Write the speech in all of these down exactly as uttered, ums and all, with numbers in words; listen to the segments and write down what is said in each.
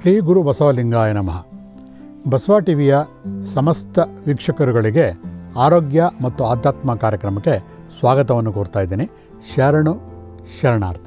ಶ್ರೀ ಗುರು ಬಸವಲಿಂಗಾಯ ನಮಃ. ಬಸವ ಟಿವಿಯ ಸಮಸ್ತ ವೀಕ್ಷಕರುಗಳಿಗೆ ಆರೋಗ್ಯ ಮತ್ತು ಆಧ್ಯಾತ್ಮ ಕಾರ್ಯಕ್ರಮಕ್ಕೆ ಸ್ವಾಗತವನ್ನು ಕೋರ್ತಾ ಇದ್ದೀನಿ. ಶರಣು ಶರಣಾರ್ಥಿ.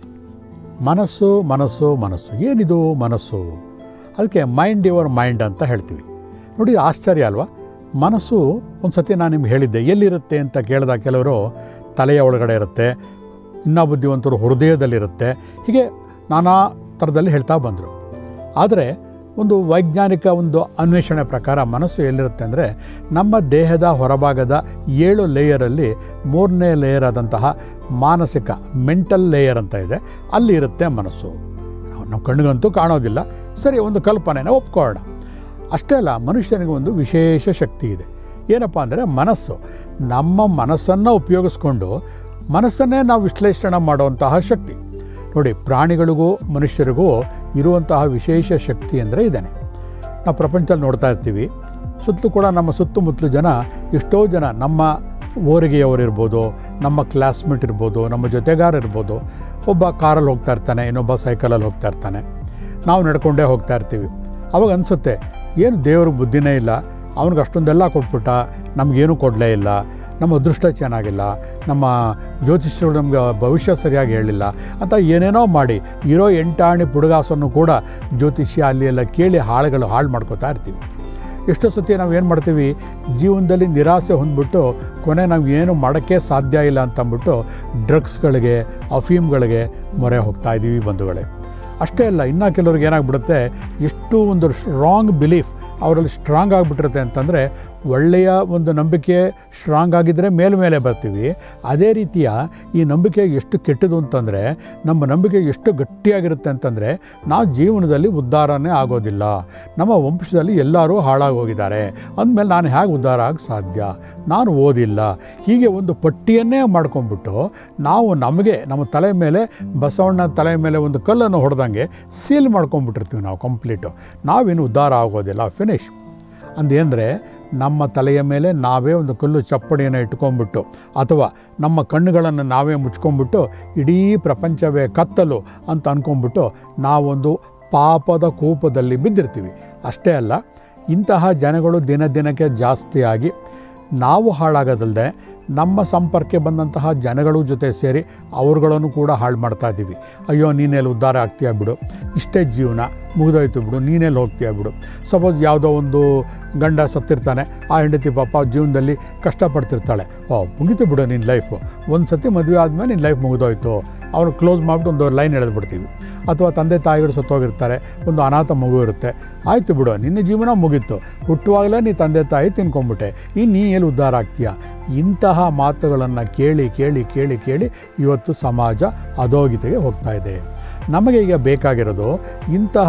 ಮನಸ್ಸು ಮನಸ್ಸು ಮನಸ್ಸು ಏನಿದು ಮನಸ್ಸು? ಅದಕ್ಕೆ ಮೈಂಡ್ ಯುವರ್ ಮೈಂಡ್ ಅಂತ ಹೇಳ್ತೀವಿ. ನೋಡಿ, ಆಶ್ಚರ್ಯ ಅಲ್ವಾ? ಮನಸ್ಸು ಒಂದು ಸತಿ ನಾನು ನಿಮ್ಗೆ ಹೇಳಿದ್ದೆ, ಎಲ್ಲಿರುತ್ತೆ ಅಂತ ಕೇಳಿದಾಗ ಕೆಲವರು ತಲೆಯ ಒಳಗಡೆ ಇರುತ್ತೆ, ಇನ್ನೂ ಬುದ್ಧಿವಂತರು ಹೃದಯದಲ್ಲಿರುತ್ತೆ, ಹೀಗೆ ನಾನಾ ಥರದಲ್ಲಿ ಹೇಳ್ತಾ ಬಂದರು. ಆದರೆ ಒಂದು ವೈಜ್ಞಾನಿಕ ಒಂದು ಅನ್ವೇಷಣೆ ಪ್ರಕಾರ ಮನಸ್ಸು ಎಲ್ಲಿರುತ್ತೆ ಅಂದರೆ, ನಮ್ಮ ದೇಹದ ಹೊರಭಾಗದ ಏಳು ಲೇಯರಲ್ಲಿ ಮೂರನೇ ಲೇಯರ್ ಆದಂತಹ ಮಾನಸಿಕ ಮೆಂಟಲ್ ಲೇಯರ್ ಅಂತ ಇದೆ, ಅಲ್ಲಿ ಇರುತ್ತೆ ಮನಸ್ಸು. ನಮ್ಮ ಕಣ್ಣಿಗಂತೂ ಕಾಣೋದಿಲ್ಲ, ಸರಿ, ಒಂದು ಕಲ್ಪನೆನ ಒಪ್ಕೊಳ್ಳೋಣ. ಅಷ್ಟೇ ಅಲ್ಲ, ಮನುಷ್ಯನಿಗೆ ಒಂದು ವಿಶೇಷ ಶಕ್ತಿ ಇದೆ. ಏನಪ್ಪ ಅಂದರೆ ಮನಸ್ಸು. ನಮ್ಮ ಮನಸ್ಸನ್ನು ಉಪಯೋಗಿಸ್ಕೊಂಡು ಮನಸ್ಸನ್ನೇ ನಾವು ವಿಶ್ಲೇಷಣೆ ಮಾಡುವಂತಹ ಶಕ್ತಿ. ನೋಡಿ, ಪ್ರಾಣಿಗಳಿಗೂ ಮನುಷ್ಯರಿಗೂ ಇರುವಂತಹ ವಿಶೇಷ ಶಕ್ತಿ ಅಂದರೆ ಇದೇನೆ. ನಾವು ಪ್ರಪಂಚದಲ್ಲಿ ನೋಡ್ತಾ ಇರ್ತೀವಿ, ಸುತ್ತಲೂ ಕೂಡ ನಮ್ಮ ಸುತ್ತಮುತ್ತಲು ಜನ, ಎಷ್ಟೋ ಜನ ನಮ್ಮ ಓರಿಗೆಯವರಿರ್ಬೋದು, ನಮ್ಮ ಕ್ಲಾಸ್ಮೇಟ್ ಇರ್ಬೋದು, ನಮ್ಮ ಜೊತೆಗಾರ ಇರ್ಬೋದು. ಒಬ್ಬ ಕಾರಲ್ಲಿ ಹೋಗ್ತಾ ಇರ್ತಾನೆ, ಇನ್ನೊಬ್ಬ ಸೈಕಲಲ್ಲಿ ಹೋಗ್ತಾ ಇರ್ತಾನೆ, ನಾವು ನಡ್ಕೊಂಡೇ ಹೋಗ್ತಾ ಇರ್ತೀವಿ. ಅವಾಗ ಅನಿಸುತ್ತೆ, ಏನು ದೇವ್ರಿಗೆ ಬುದ್ಧಿನೇ ಇಲ್ಲ, ಅವ್ನಿಗೆ ಅಷ್ಟೊಂದೆಲ್ಲ ಕೊಟ್ಬಿಟ್ಟ, ನಮಗೇನು ಕೊಡಲೇ ಇಲ್ಲ, ನಮ್ಮ ಅದೃಷ್ಟ ಚೆನ್ನಾಗಿಲ್ಲ, ನಮ್ಮ ಜ್ಯೋತಿಷ್ಯರು ನಮ್ಗೆ ಭವಿಷ್ಯ ಸರಿಯಾಗಿ ಹೇಳಿಲ್ಲ ಅಂತ ಏನೇನೋ ಮಾಡಿ ಇರೋ ಎಂಟಾಣಿ ಪುಡುಗಾಸನ್ನು ಕೂಡ ಜ್ಯೋತಿಷ್ಯ ಅಲ್ಲಿ ಎಲ್ಲ ಕೇಳಿ ಹಾಳುಗಳು ಹಾಳು ಮಾಡ್ಕೋತಾ ಇರ್ತೀವಿ. ಎಷ್ಟೋ ಸತಿ ನಾವು ಏನು ಮಾಡ್ತೀವಿ, ಜೀವನದಲ್ಲಿ ನಿರಾಸೆ ಹೊಂದ್ಬಿಟ್ಟು ಕೊನೆ ನಾವು ಏನು ಮಾಡೋಕ್ಕೆ ಸಾಧ್ಯ ಇಲ್ಲ ಅಂತಂದ್ಬಿಟ್ಟು ಡ್ರಗ್ಸ್ಗಳಿಗೆ, ಅಫೀಮ್ಗಳಿಗೆ ಮೊರೆ ಹೋಗ್ತಾ ಇದ್ದೀವಿ ಬಂಧುಗಳೇ. ಅಷ್ಟೇ ಅಲ್ಲ, ಇನ್ನೂ ಕೆಲವ್ರಿಗೆ ಏನಾಗ್ಬಿಡುತ್ತೆ, ಎಷ್ಟು ಒಂದು ರಾಂಗ್ ಬಿಲೀಫ್ ಅವರಲ್ಲಿ ಸ್ಟ್ರಾಂಗ್ ಆಗಿಬಿಟ್ಟಿರುತ್ತೆ ಅಂತಂದರೆ, ಒಳ್ಳೆಯ ಒಂದು ನಂಬಿಕೆ ಸ್ಟ್ರಾಂಗ್ ಆಗಿದ್ದರೆ ಮೇಲ್ಮೇಲೆ ಬರ್ತೀವಿ. ಅದೇ ರೀತಿಯ ಈ ನಂಬಿಕೆ ಎಷ್ಟು ಕೆಟ್ಟದು ಅಂತಂದರೆ, ನಮ್ಮ ನಂಬಿಕೆ ಎಷ್ಟು ಗಟ್ಟಿಯಾಗಿರುತ್ತೆ ಅಂತಂದರೆ, ನಾವು ಜೀವನದಲ್ಲಿ ಉದ್ಧಾರನೇ ಆಗೋದಿಲ್ಲ, ನಮ್ಮ ವಂಶದಲ್ಲಿ ಎಲ್ಲರೂ ಹಾಳಾಗಿ ಹೋಗಿದ್ದಾರೆ ಅಂದಮೇಲೆ ನಾನು ಹೇಗೆ ಉದ್ಧಾರ ಆಗ ಸಾಧ್ಯ, ನಾನು ಓದಿಲ್ಲ, ಹೀಗೆ ಒಂದು ಪಟ್ಟಿಯನ್ನೇ ಮಾಡ್ಕೊಂಡ್ಬಿಟ್ಟು ನಾವು ನಮಗೆ ನಮ್ಮ ತಲೆ ಮೇಲೆ ಬಸವಣ್ಣ ತಲೆ ಮೇಲೆ ಒಂದು ಕಲ್ಲನ್ನು ಹೊಡೆದಂಗೆ ಸೀಲ್ ಮಾಡ್ಕೊಂಡ್ಬಿಟ್ಟಿರ್ತೀವಿ ನಾವು ಕಂಪ್ಲೀಟು. ನಾವೇನು ಉದ್ಧಾರ ಆಗೋದಿಲ್ಲ, ಫಿನಿಶ್. ಅಂದೇಂದರೆ ನಮ್ಮ ತಲೆಯ ಮೇಲೆ ನಾವೇ ಒಂದು ಕಲ್ಲು ಚಪ್ಪಡಿಯನ್ನು ಇಟ್ಕೊಂಡ್ಬಿಟ್ಟು, ಅಥವಾ ನಮ್ಮ ಕಣ್ಣುಗಳನ್ನು ನಾವೇ ಮುಚ್ಕೊಂಡ್ಬಿಟ್ಟು ಇಡೀ ಪ್ರಪಂಚವೇ ಕತ್ತಲು ಅಂತ ಅಂದ್ಕೊಂಡ್ಬಿಟ್ಟು ನಾವೊಂದು ಪಾಪದ ಕೂಪದಲ್ಲಿ ಬಿದ್ದಿರ್ತೀವಿ. ಅಷ್ಟೇ ಅಲ್ಲ, ಇಂತಹ ಜನಗಳು ದಿನ ದಿನಕ್ಕೆ ಜಾಸ್ತಿಯಾಗಿ ನಾವು ಹಾಳಾಗೋದಲ್ಲದೆ ನಮ್ಮ ಸಂಪರ್ಕಕ್ಕೆ ಬಂದಂತಹ ಜನಗಳ ಜೊತೆ ಸೇರಿ ಅವ್ರುಗಳನ್ನು ಕೂಡ ಹಾಳು ಮಾಡ್ತಾ ಇದ್ದೀವಿ. ಅಯ್ಯೋ, ನೀನೆಲ್ಲಿ ಉದ್ಧಾರ ಆಗ್ತೀಯ ಬಿಡು, ಇಷ್ಟೇ ಜೀವನ ಮುಗಿದೋಯ್ತು ಬಿಡು, ನೀನೆಲ್ಲಿ ಹೋಗ್ತೀಯ ಬಿಡು. ಸಪೋಸ್ ಯಾವುದೋ ಒಂದು ಗಂಡ ಸತ್ತಿರ್ತಾನೆ, ಆ ಹೆಂಡತಿ ಪಾಪ ಜೀವನದಲ್ಲಿ ಕಷ್ಟಪಡ್ತಿರ್ತಾಳೆ, ಓ ಮುಗೀತು ಬಿಡು ನಿನ್ನ ಲೈಫು, ಒಂದು ಸತಿ ಮದುವೆ ಆದಮೇಲೆ ನಿನ್ನ ಲೈಫ್ ಮುಗಿದೋಯ್ತು, ಅವನು ಕ್ಲೋಸ್ ಮಾಡಿಬಿಟ್ಟು ಒಂದು ಲೈನ್ ಎಳೆದ್ಬಿಡ್ತೀವಿ. ಅಥವಾ ತಂದೆ ತಾಯಿಗಳು ಸತ್ತೋಗಿರ್ತಾರೆ, ಒಂದು ಅನಾಥ ಮಗು ಇರುತ್ತೆ, ಆಯಿತು ಬಿಡು ನಿನ್ನ ಜೀವನ ಮುಗೀತು, ಹುಟ್ಟುವಾಗಲೇ ನೀ ತಂದೆ ತಾಯಿ ತಿನ್ಕೊಂಡ್ಬಿಟ್ಟೆ, ಇನ್ನು ನೀ ಎಲ್ಲಿ ಉದ್ಧಾರ ಆಗ್ತೀಯ. ಇಂತಹ ಮಾತುಗಳನ್ನು ಕೇಳಿ ಕೇಳಿ ಕೇಳಿ ಕೇಳಿ ಇವತ್ತು ಸಮಾಜ ಅಧೋಗತಿಗೆ ಹೋಗ್ತಾ ಇದೆ. ನಮಗೆ ಈಗ ಬೇಕಾಗಿರೋದು ಇಂತಹ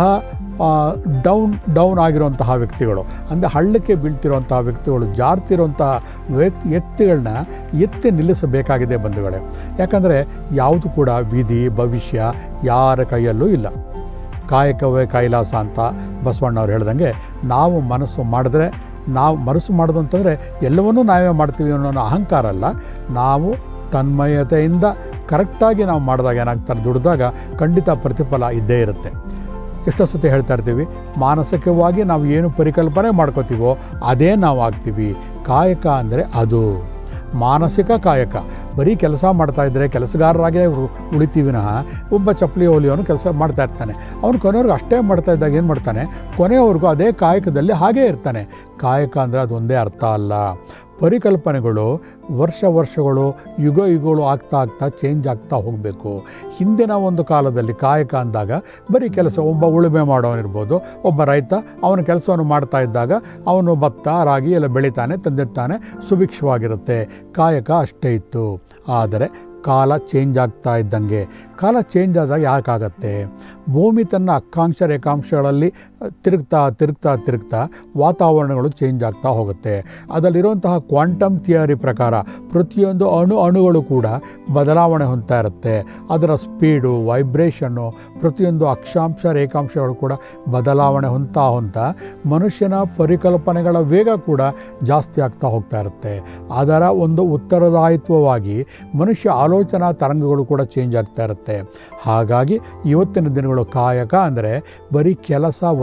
ಡೌನ್ ಡೌನ್ ಆಗಿರುವಂತಹ ವ್ಯಕ್ತಿಗಳು, ಅಂದರೆ ಹಳ್ಳಕ್ಕೆ ಬೀಳ್ತಿರುವಂತಹ ವ್ಯಕ್ತಿಗಳು, ಜಾರ್ತಿರುವಂತಹ ವ್ಯಕ್ತಿಗಳನ್ನ ಎತ್ತಿ ನಿಲ್ಲಿಸಬೇಕಾಗಿದೆ ಬಂಧುಗಳೇ. ಯಾಕಂದರೆ ಯಾವುದು ಕೂಡ ವಿಧಿ ಭವಿಷ್ಯ ಯಾರ ಕೈಯಲ್ಲೂ ಇಲ್ಲ. ಕಾಯಕವೇ ಕೈಲಾಸ ಅಂತ ಬಸವಣ್ಣವ್ರು ಹೇಳ್ದಂಗೆ, ನಾವು ಮನಸ್ಸು ಮಾಡಿದ್ರೆ, ನಾವು ಮನಸ್ಸು ಮಾಡೋದು ಅಂತಂದರೆ ಎಲ್ಲವನ್ನೂ ನಾವೇ ಮಾಡ್ತೀವಿ ಅನ್ನೋ ಅಹಂಕಾರ ಅಲ್ಲ. ನಾವು ತನ್ಮಯತೆಯಿಂದ ಕರೆಕ್ಟಾಗಿ ನಾವು ಮಾಡಿದಾಗ ಏನಾಗ್ತಾರೆ, ದುಡಿದಾಗ ಖಂಡಿತ ಪ್ರತಿಫಲ ಇದ್ದೇ ಇರುತ್ತೆ. ಎಷ್ಟೋ ಸತಿ ಹೇಳ್ತಾ ಇರ್ತೀವಿ, ಮಾನಸಿಕವಾಗಿ ನಾವು ಏನು ಪರಿಕಲ್ಪನೆ ಮಾಡ್ಕೋತೀವೋ ಅದೇ ನಾವು ಆಗ್ತೀವಿ. ಕಾಯಕ ಅಂದರೆ ಅದು ಮಾನಸಿಕ ಕಾಯಕ. ಬರೀ ಕೆಲಸ ಮಾಡ್ತಾಯಿದ್ರೆ ಕೆಲಸಗಾರರಾಗೇ ಉಳಿತೀವಿನಃ. ಒಬ್ಬ ಚಪ್ಪಲಿ ಹೊಲಿಯೋನು ಕೆಲಸ ಮಾಡ್ತಾ ಇರ್ತಾನೆ, ಅವನು ಕೊನೆಯವ್ರಿಗೆ ಅಷ್ಟೇ ಮಾಡ್ತಾ ಇದ್ದಾಗ ಏನು ಮಾಡ್ತಾನೆ, ಕೊನೆಯವರೆಗೂ ಅದೇ ಕಾಯಕದಲ್ಲಿ ಹಾಗೇ ಇರ್ತಾನೆ. ಕಾಯಕ ಅಂದರೆ ಅದೊಂದೇ ಅರ್ಥ ಅಲ್ಲ. ಪರಿಕಲ್ಪನೆಗಳು ವರ್ಷ ವರ್ಷಗಳು ಯುಗ ಯುಗಗಳು ಆಗ್ತಾ ಆಗ್ತಾ ಚೇಂಜ್ ಆಗ್ತಾ ಹೋಗಬೇಕು. ಹಿಂದಿನ ಒಂದು ಕಾಲದಲ್ಲಿ ಕಾಯಕ ಅಂದಾಗ ಬರೀ ಕೆಲಸ, ಒಬ್ಬ ಉಳುಮೆ ಮಾಡೋನಿರ್ಬೋದು, ಒಬ್ಬ ರೈತ ಅವನ ಕೆಲಸವನ್ನು ಮಾಡ್ತಾ ಇದ್ದಾಗ ಅವನು ಭತ್ತ ರಾಗಿ ಎಲ್ಲ ಬೆಳಿತಾನೆ, ತಂದಿರ್ತಾನೆ, ಸುಭಿಕ್ಷವಾಗಿರುತ್ತೆ. ಕಾಯಕ ಅಷ್ಟೇ ಇತ್ತು. ಆದರೆ ಕಾಲ ಚೇಂಜ್ ಆಗ್ತಾ ಇದ್ದಂಗೆ, ಕಾಲ ಚೇಂಜ್ ಆದಾಗ ಯಾಕಾಗತ್ತೆ, ಭೂಮಿ ತನ್ನ ಅಕ್ಷಾಂಶ ರೇಖಾಂಶಗಳಲ್ಲಿ ತಿರುಗ್ತಾ ತಿರುಗ್ತಾ ತಿರುಗ್ತಾ ವಾತಾವರಣಗಳು ಚೇಂಜ್ ಆಗ್ತಾ ಹೋಗುತ್ತೆ. ಅದರಲ್ಲಿರುವಂತಹ ಕ್ವಾಂಟಮ್ ಥಿಯರಿ ಪ್ರಕಾರ ಪ್ರತಿಯೊಂದು ಅಣು ಅಣುಗಳು ಕೂಡ ಬದಲಾವಣೆ ಹೊಂದ್ತಾ ಇರುತ್ತೆ. ಅದರ ಸ್ಪೀಡು, ವೈಬ್ರೇಷನ್ನು, ಪ್ರತಿಯೊಂದು ಅಕ್ಷಾಂಶ ರೇಖಾಂಶಗಳು ಕೂಡ ಬದಲಾವಣೆ ಹೊಂದ್ತಾ ಹೊಂದ್ತಾ ಮನುಷ್ಯನ ಪರಿಕಲ್ಪನೆಗಳ ವೇಗ ಕೂಡ ಜಾಸ್ತಿ ಆಗ್ತಾ ಹೋಗ್ತಾ ಇರುತ್ತೆ. ಅದರ ಒಂದು ಉತ್ತರದಾಯಿತ್ವವಾಗಿ ಮನುಷ್ಯ ಆಲೋಚನಾ ತರಂಗಗಳು ಕೂಡ ಚೇಂಜ್ ಆಗ್ತಾ ಇರುತ್ತೆ. ಹಾಗಾಗಿ ಇವತ್ತಿನ ದಿನಗಳು ಕಾಯಕ ಅಂದರೆ ಬರೀ ಕೆಲಸ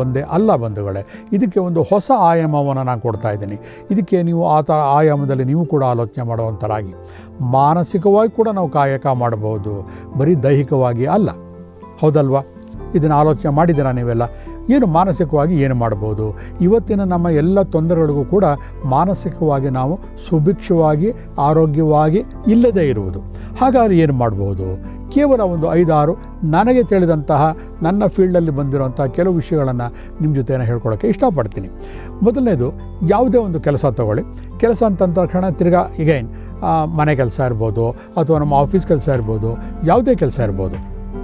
ಒಂದೇ ಅಲ್ಲ ಬಂಧುಗಳೇ. ಇದಕ್ಕೆ ಒಂದು ಹೊಸ ಆಯಾಮವನ್ನು ನಾನು ಕೊಡ್ತಾ ಇದ್ದೀನಿ. ಇದಕ್ಕೆ ನೀವು ಆ ಥರ ಆಯಾಮದಲ್ಲಿ ನೀವು ಕೂಡ ಆಲೋಚನೆ ಮಾಡುವಂಥರಾಗಿ ಮಾನಸಿಕವಾಗಿ ಕೂಡ ನಾವು ಕಾಯಕ ಮಾಡಬಹುದು, ಬರೀ ದೈಹಿಕವಾಗಿ ಅಲ್ಲ. ಹೌದಲ್ವಾ? ಇದನ್ನು ಆಲೋಚನೆ ಮಾಡಿದ್ದೀರಾ ನೀವೆಲ್ಲ? ಏನು ಮಾನಸಿಕವಾಗಿ ಏನು ಮಾಡ್ಬೋದು? ಇವತ್ತಿನ ನಮ್ಮ ಎಲ್ಲ ತೊಂದರೆಗಳಿಗೂ ಕೂಡ ಮಾನಸಿಕವಾಗಿ ನಾವು ಸುಭಿಕ್ಷವಾಗಿ ಆರೋಗ್ಯವಾಗಿ ಇಲ್ಲದೇ ಇರುವುದು. ಹಾಗಾದರೆ ಏನು ಮಾಡ್ಬೋದು? ಕೇವಲ ಒಂದು ಐದಾರು ನನಗೆ ತಿಳಿದಂತಹ ನನ್ನ ಫೀಲ್ಡಲ್ಲಿ ಬಂದಿರುವಂಥ ಕೆಲವು ವಿಷಯಗಳನ್ನು ನಿಮ್ಮ ಜೊತೆ ಹೇಳ್ಕೊಳ್ಳೋಕ್ಕೆ ಇಷ್ಟಪಡ್ತೀನಿ. ಮೊದಲನೇದು, ಯಾವುದೇ ಒಂದು ಕೆಲಸ ತಗೊಳ್ಳಿ. ಕೆಲಸ ಅಂತ ತಕ್ಷಣ ತಿರ್ಗಾ ಈಗೇನು ಮನೆ ಕೆಲಸ ಇರ್ಬೋದು ಅಥವಾ ನಮ್ಮ ಆಫೀಸ್ ಕೆಲಸ ಇರ್ಬೋದು, ಯಾವುದೇ ಕೆಲಸ ಇರ್ಬೋದು.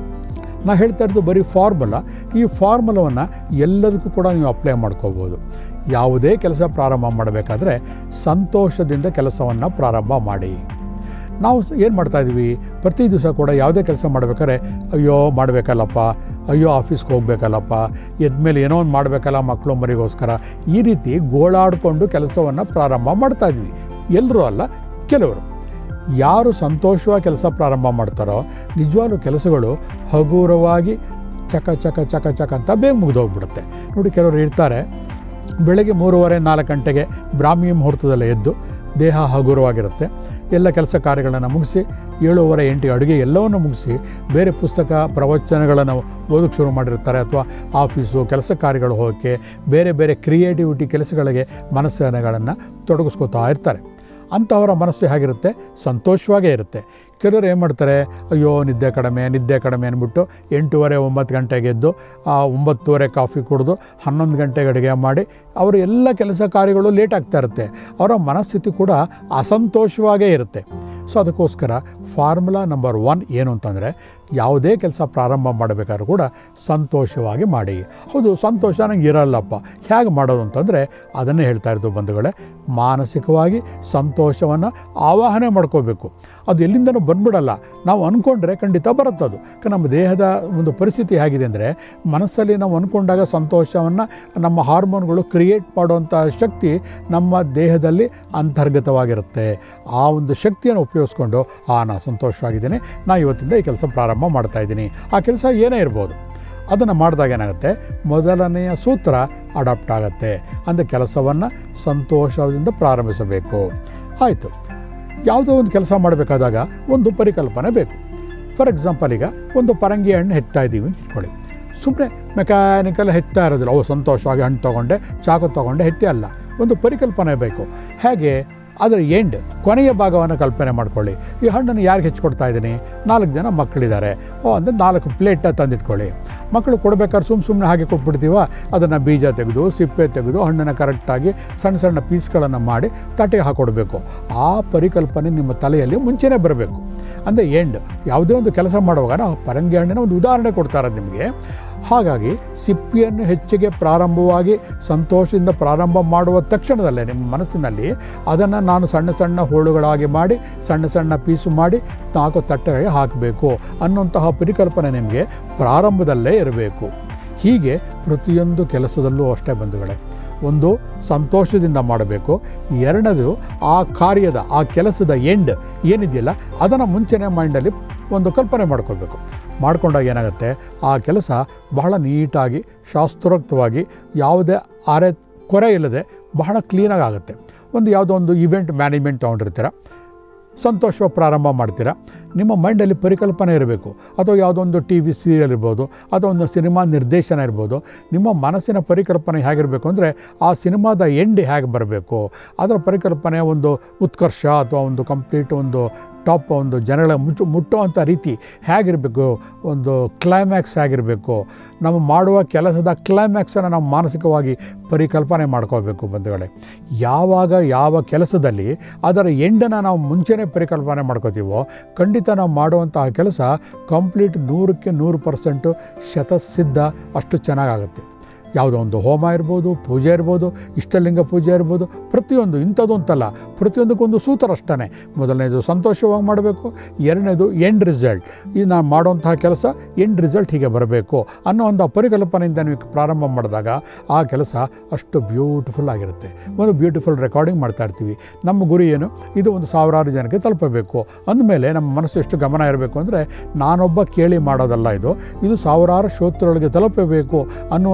ನಾನು ಹೇಳ್ತಾ ಇರೋದು ಬರೀ ಫಾರ್ಮುಲಾ. ಈ ಫಾರ್ಮುಲವನ್ನು ಎಲ್ಲದಕ್ಕೂ ಕೂಡ ನೀವು ಅಪ್ಲೈ ಮಾಡ್ಕೋಬೋದು. ಯಾವುದೇ ಕೆಲಸ ಪ್ರಾರಂಭ ಮಾಡಬೇಕಾದ್ರೆ ಸಂತೋಷದಿಂದ ಕೆಲಸವನ್ನು ಪ್ರಾರಂಭ ಮಾಡಿ. ನಾವು ಏನು ಮಾಡ್ತಾಯಿದ್ವಿ, ಪ್ರತಿ ದಿವಸ ಕೂಡ ಯಾವುದೇ ಕೆಲಸ ಮಾಡಬೇಕಾದ್ರೆ ಅಯ್ಯೋ ಮಾಡಬೇಕಲ್ಲಪ್ಪ, ಅಯ್ಯೋ ಆಫೀಸ್ಗೆ ಹೋಗಬೇಕಲ್ಲಪ್ಪ, ಎದ್ಮೇಲೆ ಏನೋ ಒಂದು ಮಾಡಬೇಕಲ್ಲ ಮಕ್ಕಳು ಮರಿಗೋಸ್ಕರ, ಈ ರೀತಿ ಗೋಳಾಡಿಕೊಂಡು ಕೆಲಸವನ್ನು ಪ್ರಾರಂಭ ಮಾಡ್ತಾಯಿದ್ವಿ. ಎಲ್ಲರೂ ಅಲ್ಲ, ಕೆಲವರು. ಯಾರು ಸಂತೋಷವಾಗಿ ಕೆಲಸ ಪ್ರಾರಂಭ ಮಾಡ್ತಾರೋ ನಿಜವಾಗ್ಲೂ ಕೆಲಸಗಳು ಹಗುರವಾಗಿ ಚಕ ಚಕ ಚಕ ಚಕ ಅಂತ ಬೇಗ ಮುಗಿದೋಗ್ಬಿಡುತ್ತೆ. ನೋಡಿ, ಕೆಲವರು ಇರ್ತಾರೆ ಬೆಳಗ್ಗೆ ಮೂರುವರೆ ನಾಲ್ಕು ಗಂಟೆಗೆ ಬ್ರಾಹ್ಮಿ ಮುಹೂರ್ತದಲ್ಲೇ ಎದ್ದು ದೇಹ ಹಗುರವಾಗಿರುತ್ತೆ, ಎಲ್ಲ ಕೆಲಸ ಕಾರ್ಯಗಳನ್ನು ಮುಗಿಸಿ ಏಳುವರೆ ಎಂಟಿಗೆ ಅಡುಗೆ ಎಲ್ಲವನ್ನು ಮುಗಿಸಿ ಬೇರೆ ಪುಸ್ತಕ ಪ್ರವಚನಗಳನ್ನು ಓದೋಕ್ಕೆ ಶುರು ಮಾಡಿರ್ತಾರೆ, ಅಥವಾ ಆಫೀಸು ಕೆಲಸ ಕಾರ್ಯಗಳು ಹೋಗೋಕ್ಕೆ ಬೇರೆ ಬೇರೆ ಕ್ರಿಯೇಟಿವಿಟಿ ಕೆಲಸಗಳಿಗೆ ಮನಸ್ಸುಗಳನ್ನು ತೊಡಗಿಸ್ಕೊತಾ ಇರ್ತಾರೆ. ಅಂಥವರ ಮನಸ್ಸು ಹೇಗಿರುತ್ತೆ? ಸಂತೋಷವಾಗೇ ಇರುತ್ತೆ. ಕೆಲವರು ಏನು ಮಾಡ್ತಾರೆ, ಅಯ್ಯೋ ನಿದ್ದೆ ಕಡಿಮೆ ನಿದ್ದೆ ಕಡಿಮೆ ಅಂದ್ಬಿಟ್ಟು ಎಂಟೂವರೆ ಒಂಬತ್ತು ಗಂಟೆಗೆ ಎದ್ದು ಆ ಒಂಬತ್ತುವರೆ ಕಾಫಿ ಕುಡಿದು ಹನ್ನೊಂದು ಗಂಟೆಗೆ ಅಡುಗೆ ಮಾಡಿ ಅವರ ಎಲ್ಲ ಕೆಲಸ ಕಾರ್ಯಗಳು ಲೇಟ್ ಆಗ್ತಾ ಇರುತ್ತೆ. ಅವರ ಮನಸ್ಥಿತಿ ಕೂಡ ಅಸಂತೋಷವಾಗೇ ಇರುತ್ತೆ. ಸೊ ಅದಕ್ಕೋಸ್ಕರ ಫಾರ್ಮುಲಾ ನಂಬರ್ ಒನ್ ಏನು ಅಂತಂದರೆ, ಯಾವುದೇ ಕೆಲಸ ಪ್ರಾರಂಭ ಮಾಡಬೇಕಾದ್ರೂ ಕೂಡ ಸಂತೋಷವಾಗಿ ಮಾಡಿ. ಹೌದು, ಸಂತೋಷ ನನಗೆ ಇರಲ್ಲಪ್ಪ, ಹೇಗೆ ಮಾಡೋದು ಅಂತಂದರೆ ಅದನ್ನೇ ಹೇಳ್ತಾ ಇರೋದು ಬಂಧುಗಳೇ. ಮಾನಸಿಕವಾಗಿ ಸಂತೋಷವನ್ನು ಆವಾಹನೆ ಮಾಡ್ಕೋಬೇಕು. ಅದು ಎಲ್ಲಿಂದನೂ ಬಂದ್ಬಿಡಲ್ಲ. ನಾವು ಅಂದ್ಕೊಂಡ್ರೆ ಖಂಡಿತ ಬರುತ್ತದು. ನಮ್ಮ ದೇಹದ ಒಂದು ಪರಿಸ್ಥಿತಿ ಹೇಗಿದೆ ಅಂದರೆ, ಮನಸ್ಸಲ್ಲಿ ನಾವು ಅಂದ್ಕೊಂಡಾಗ ಸಂತೋಷವನ್ನು ನಮ್ಮ ಹಾರ್ಮೋನ್ಗಳು ಕ್ರಿಯೇಟ್ ಮಾಡುವಂಥ ಶಕ್ತಿ ನಮ್ಮ ದೇಹದಲ್ಲಿ ಅಂತರ್ಗತವಾಗಿರುತ್ತೆ. ಆ ಒಂದು ಶಕ್ತಿಯನ್ನು ಉಪಯೋಗಿಸ್ಕೊಂಡು ಆ ನಾನು ಸಂತೋಷವಾಗಿದ್ದೀನಿ, ನಾನು ಇವತ್ತಿಂದ ಈ ಕೆಲಸ ಪ್ರಾರಂಭ ಮಾಡ್ತಾಯಿದ್ದೀನಿ. ಆ ಕೆಲಸ ಏನೇ ಇರ್ಬೋದು, ಅದನ್ನು ಮಾಡಿದಾಗ ಏನಾಗುತ್ತೆ, ಮೊದಲನೆಯ ಸೂತ್ರ ಅಡಾಪ್ಟ್ ಆಗುತ್ತೆ. ಅಂದರೆ ಕೆಲಸವನ್ನು ಸಂತೋಷದಿಂದ ಪ್ರಾರಂಭಿಸಬೇಕು. ಆಯಿತು, ಯಾವುದೋ ಒಂದು ಕೆಲಸ ಮಾಡಬೇಕಾದಾಗ ಒಂದು ಪರಿಕಲ್ಪನೆ ಬೇಕು. ಫಾರ್ ಎಕ್ಸಾಂಪಲ್, ಈಗ ಒಂದು ಪರಂಗಿ ಹಣ್ಣು ಹೆಚ್ಚ್ತಾ ಇದ್ದೀವಿ ಅಂತ ಇಟ್ಕೊಳ್ಳಿ. ಸುಮ್ಮನೆ ಮೆಕ್ಯಾನಿಕಲ್ ಹೆಚ್ಚ್ತಾ ಇರೋದಿಲ್ಲ. ಓ ಸಂತೋಷವಾಗಿ ಹಣ್ಣು ತೊಗೊಂಡೆ, ಚಾಕು ತೊಗೊಂಡೆ ಹೆಚ್ಚೆ ಅಲ್ಲ. ಒಂದು ಪರಿಕಲ್ಪನೆ ಬೇಕು. ಹೇಗೆ? ಅದರ ಎಂಡ್ ಕೊನೆಯ ಭಾಗವನ್ನು ಕಲ್ಪನೆ ಮಾಡ್ಕೊಳ್ಳಿ. ಈ ಹಣ್ಣನ್ನು ಯಾರಿಗೆ ಹೆಚ್ಚಿಕೊಡ್ತಾ ಇದ್ದೀನಿ? ನಾಲ್ಕು ಜನ ಮಕ್ಕಳಿದ್ದಾರೆ. ಓ ಅಂದರೆ ನಾಲ್ಕು ಪ್ಲೇಟ ತಂದಿಟ್ಕೊಳ್ಳಿ. ಮಕ್ಕಳು ಕೊಡಬೇಕಾದ್ರೆ ಸುಮ್ಮ ಸುಮ್ಮನೆ ಹಾಗೆ ಕೊಟ್ಬಿಡ್ತೀವ? ಅದನ್ನು ಬೀಜ ತೆಗೆದು ಸಿಪ್ಪೆ ತೆಗೆದು ಹಣ್ಣನ್ನು ಕರೆಕ್ಟಾಗಿ ಸಣ್ಣ ಸಣ್ಣ ಪೀಸ್ಗಳನ್ನು ಮಾಡಿ ತಟ್ಟೆಗೆ ಹಾಕ್ಕೊಡ್ಬೇಕು. ಆ ಪರಿಕಲ್ಪನೆ ನಿಮ್ಮ ತಲೆಯಲ್ಲಿ ಮುಂಚೆನೇ ಬರಬೇಕು. ಅಂದರೆ ಎಂಡ್ ಯಾವುದೇ ಒಂದು ಕೆಲಸ ಮಾಡುವಾಗ ನಾವು ಪರಂಗಿ ಹಣ್ಣಿನ ಒಂದು ಉದಾಹರಣೆ ಕೊಡ್ತಾರೆ ನಿಮಗೆ. ಹಾಗಾಗಿ ಸಿಪ್ಪಿಯನ್ನು ಹೆಚ್ಚಿಗೆ ಪ್ರಾರಂಭವಾಗಿ ಸಂತೋಷದಿಂದ ಪ್ರಾರಂಭ ಮಾಡುವ ತಕ್ಷಣದಲ್ಲೇ ನಿಮ್ಮ ಮನಸ್ಸಿನಲ್ಲಿ ಅದನ್ನು ನಾನು ಸಣ್ಣ ಸಣ್ಣ ಹೋಳುಗಳಾಗಿ ಮಾಡಿ ಸಣ್ಣ ಸಣ್ಣ ಪೀಸು ಮಾಡಿ ನಾಲ್ಕು ತಟ್ಟೆಗೆ ಹಾಕಬೇಕು ಅನ್ನುವಂತಹ ಪರಿಕಲ್ಪನೆ ನಿಮಗೆ ಪ್ರಾರಂಭದಲ್ಲೇ ಇರಬೇಕು. ಹೀಗೆ ಪ್ರತಿಯೊಂದು ಕೆಲಸದಲ್ಲೂ ಅಷ್ಟೇ ಬಂಧುಗಳೇ, ಒಂದು ಸಂತೋಷದಿಂದ ಮಾಡಬೇಕು. ಎರಡನೇದು ಆ ಕಾರ್ಯದ ಆ ಕೆಲಸದ ಎಂಡ್ ಏನಿದೆಯಲ್ಲ ಅದನ್ನು ಮುಂಚೆನೇ ಮೈಂಡಲ್ಲಿ ಒಂದು ಕಲ್ಪನೆ ಮಾಡ್ಕೊಳ್ಬೇಕು. ಮಾಡ್ಕೊಂಡಾಗ ಏನಾಗುತ್ತೆ, ಆ ಕೆಲಸ ಬಹಳ ನೀಟಾಗಿ ಶಾಸ್ತ್ರೋಕ್ತವಾಗಿ ಯಾವುದೇ ಆರೆ ಕೊರೆ ಇಲ್ಲದೆ ಬಹಳ ಕ್ಲೀನಾಗಿ ಆಗುತ್ತೆ. ಒಂದು ಯಾವುದೋ ಒಂದು ಇವೆಂಟ್ ಮ್ಯಾನೇಜ್ಮೆಂಟ್ ತೊಗೊಂಡಿರ್ತೀರ, ಸಂತೋಷವಾಗಿ ಪ್ರಾರಂಭ ಮಾಡ್ತೀರಾ, ನಿಮ್ಮ ಮೈಂಡಲ್ಲಿ ಪರಿಕಲ್ಪನೆ ಇರಬೇಕು. ಅಥವಾ ಯಾವುದೋ ಒಂದು ಟಿ ವಿ ಸೀರಿಯಲ್ ಇರ್ಬೋದು, ಅಥವಾ ಒಂದು ಸಿನಿಮಾ ನಿರ್ದೇಶನ ಇರ್ಬೋದು. ನಿಮ್ಮ ಮನಸ್ಸಿನ ಪರಿಕಲ್ಪನೆ ಹೇಗಿರಬೇಕು ಅಂದರೆ ಆ ಸಿನಿಮಾದ ಎಂಡ್ ಹೇಗೆ ಬರಬೇಕು, ಅದರ ಪರಿಕಲ್ಪನೆ ಒಂದು ಉತ್ಕರ್ಷ ಅಥವಾ ಒಂದು ಕಂಪ್ಲೀಟ್ ಒಂದು ಟಾಪ್ ಒಂದು ಜನಗಳ ಮುಚ್ಚು ಮುಟ್ಟುವಂಥ ರೀತಿ ಹೇಗಿರಬೇಕು, ಒಂದು ಕ್ಲೈಮ್ಯಾಕ್ಸ್ ಆಗಿರಬೇಕು. ನಾವು ಮಾಡುವ ಕೆಲಸದ ಕ್ಲೈಮ್ಯಾಕ್ಸನ್ನು ನಾವು ಮಾನಸಿಕವಾಗಿ ಪರಿಕಲ್ಪನೆ ಮಾಡ್ಕೋಬೇಕು ಬಂಧುಗಳೇ. ಯಾವಾಗ ಯಾವ ಕೆಲಸದಲ್ಲಿ ಅದರ ಎಂಡನ್ನು ನಾವು ಮುಂಚೆನೇ ಪರಿಕಲ್ಪನೆ ಮಾಡ್ಕೋತೀವೋ ಖಂಡಿತ ನಾವು ಮಾಡುವಂತಹ ಕೆಲಸ ಕಂಪ್ಲೀಟ್ ನೂರಕ್ಕೆ ನೂರು ಪರ್ಸೆಂಟು ಶತಸಿದ್ಧ ಅಷ್ಟು ಚೆನ್ನಾಗಾಗುತ್ತೆ. ಯಾವುದೋ ಒಂದು ಹೋಮ ಇರ್ಬೋದು, ಪೂಜೆ ಇರ್ಬೋದು, ಇಷ್ಟಲಿಂಗ ಪೂಜೆ ಇರ್ಬೋದು, ಪ್ರತಿಯೊಂದು ಇಂಥದ್ದು ಅಂತಲ್ಲ, ಪ್ರತಿಯೊಂದಕ್ಕೊಂದು ಸೂತ್ರ ಅಷ್ಟೇ. ಮೊದಲನೇದು ಸಂತೋಷವಾಗಿ ಮಾಡಬೇಕು, ಎರಡನೇದು ಎಂಡ್ ರಿಸಲ್ಟ್. ಈ ನಾನು ಮಾಡುವಂತಹ ಕೆಲಸ ಎಂಡ್ ರಿಸಲ್ಟ್ ಹೀಗೆ ಬರಬೇಕು ಅನ್ನೋ ಒಂದು ಪರಿಕಲ್ಪನೆಯಿಂದ ನೀವು ಪ್ರಾರಂಭ ಮಾಡಿದಾಗ ಆ ಕೆಲಸ ಅಷ್ಟು ಬ್ಯೂಟಿಫುಲ್ ಆಗಿರುತ್ತೆ. ಒಂದು ಬ್ಯೂಟಿಫುಲ್ ರೆಕಾರ್ಡಿಂಗ್ ಮಾಡ್ತಾ ಇರ್ತೀವಿ. ನಮ್ಮ ಗುರಿ ಏನು? ಇದು ಒಂದು ಸಾವಿರಾರು ಜನಕ್ಕೆ ತಲುಪಬೇಕು ಅಂದಮೇಲೆ ನಮ್ಮ ಮನಸ್ಸು ಎಷ್ಟು ಗಮನ ಇರಬೇಕು ಅಂದರೆ, ನಾನೊಬ್ಬ ಕೇಳಿ ಮಾಡೋದಲ್ಲ, ಇದು ಇದು ಸಾವಿರಾರು ಶ್ರೋತೃಗಳಿಗೆ ತಲುಪಬೇಕು ಅನ್ನುವಂತಹ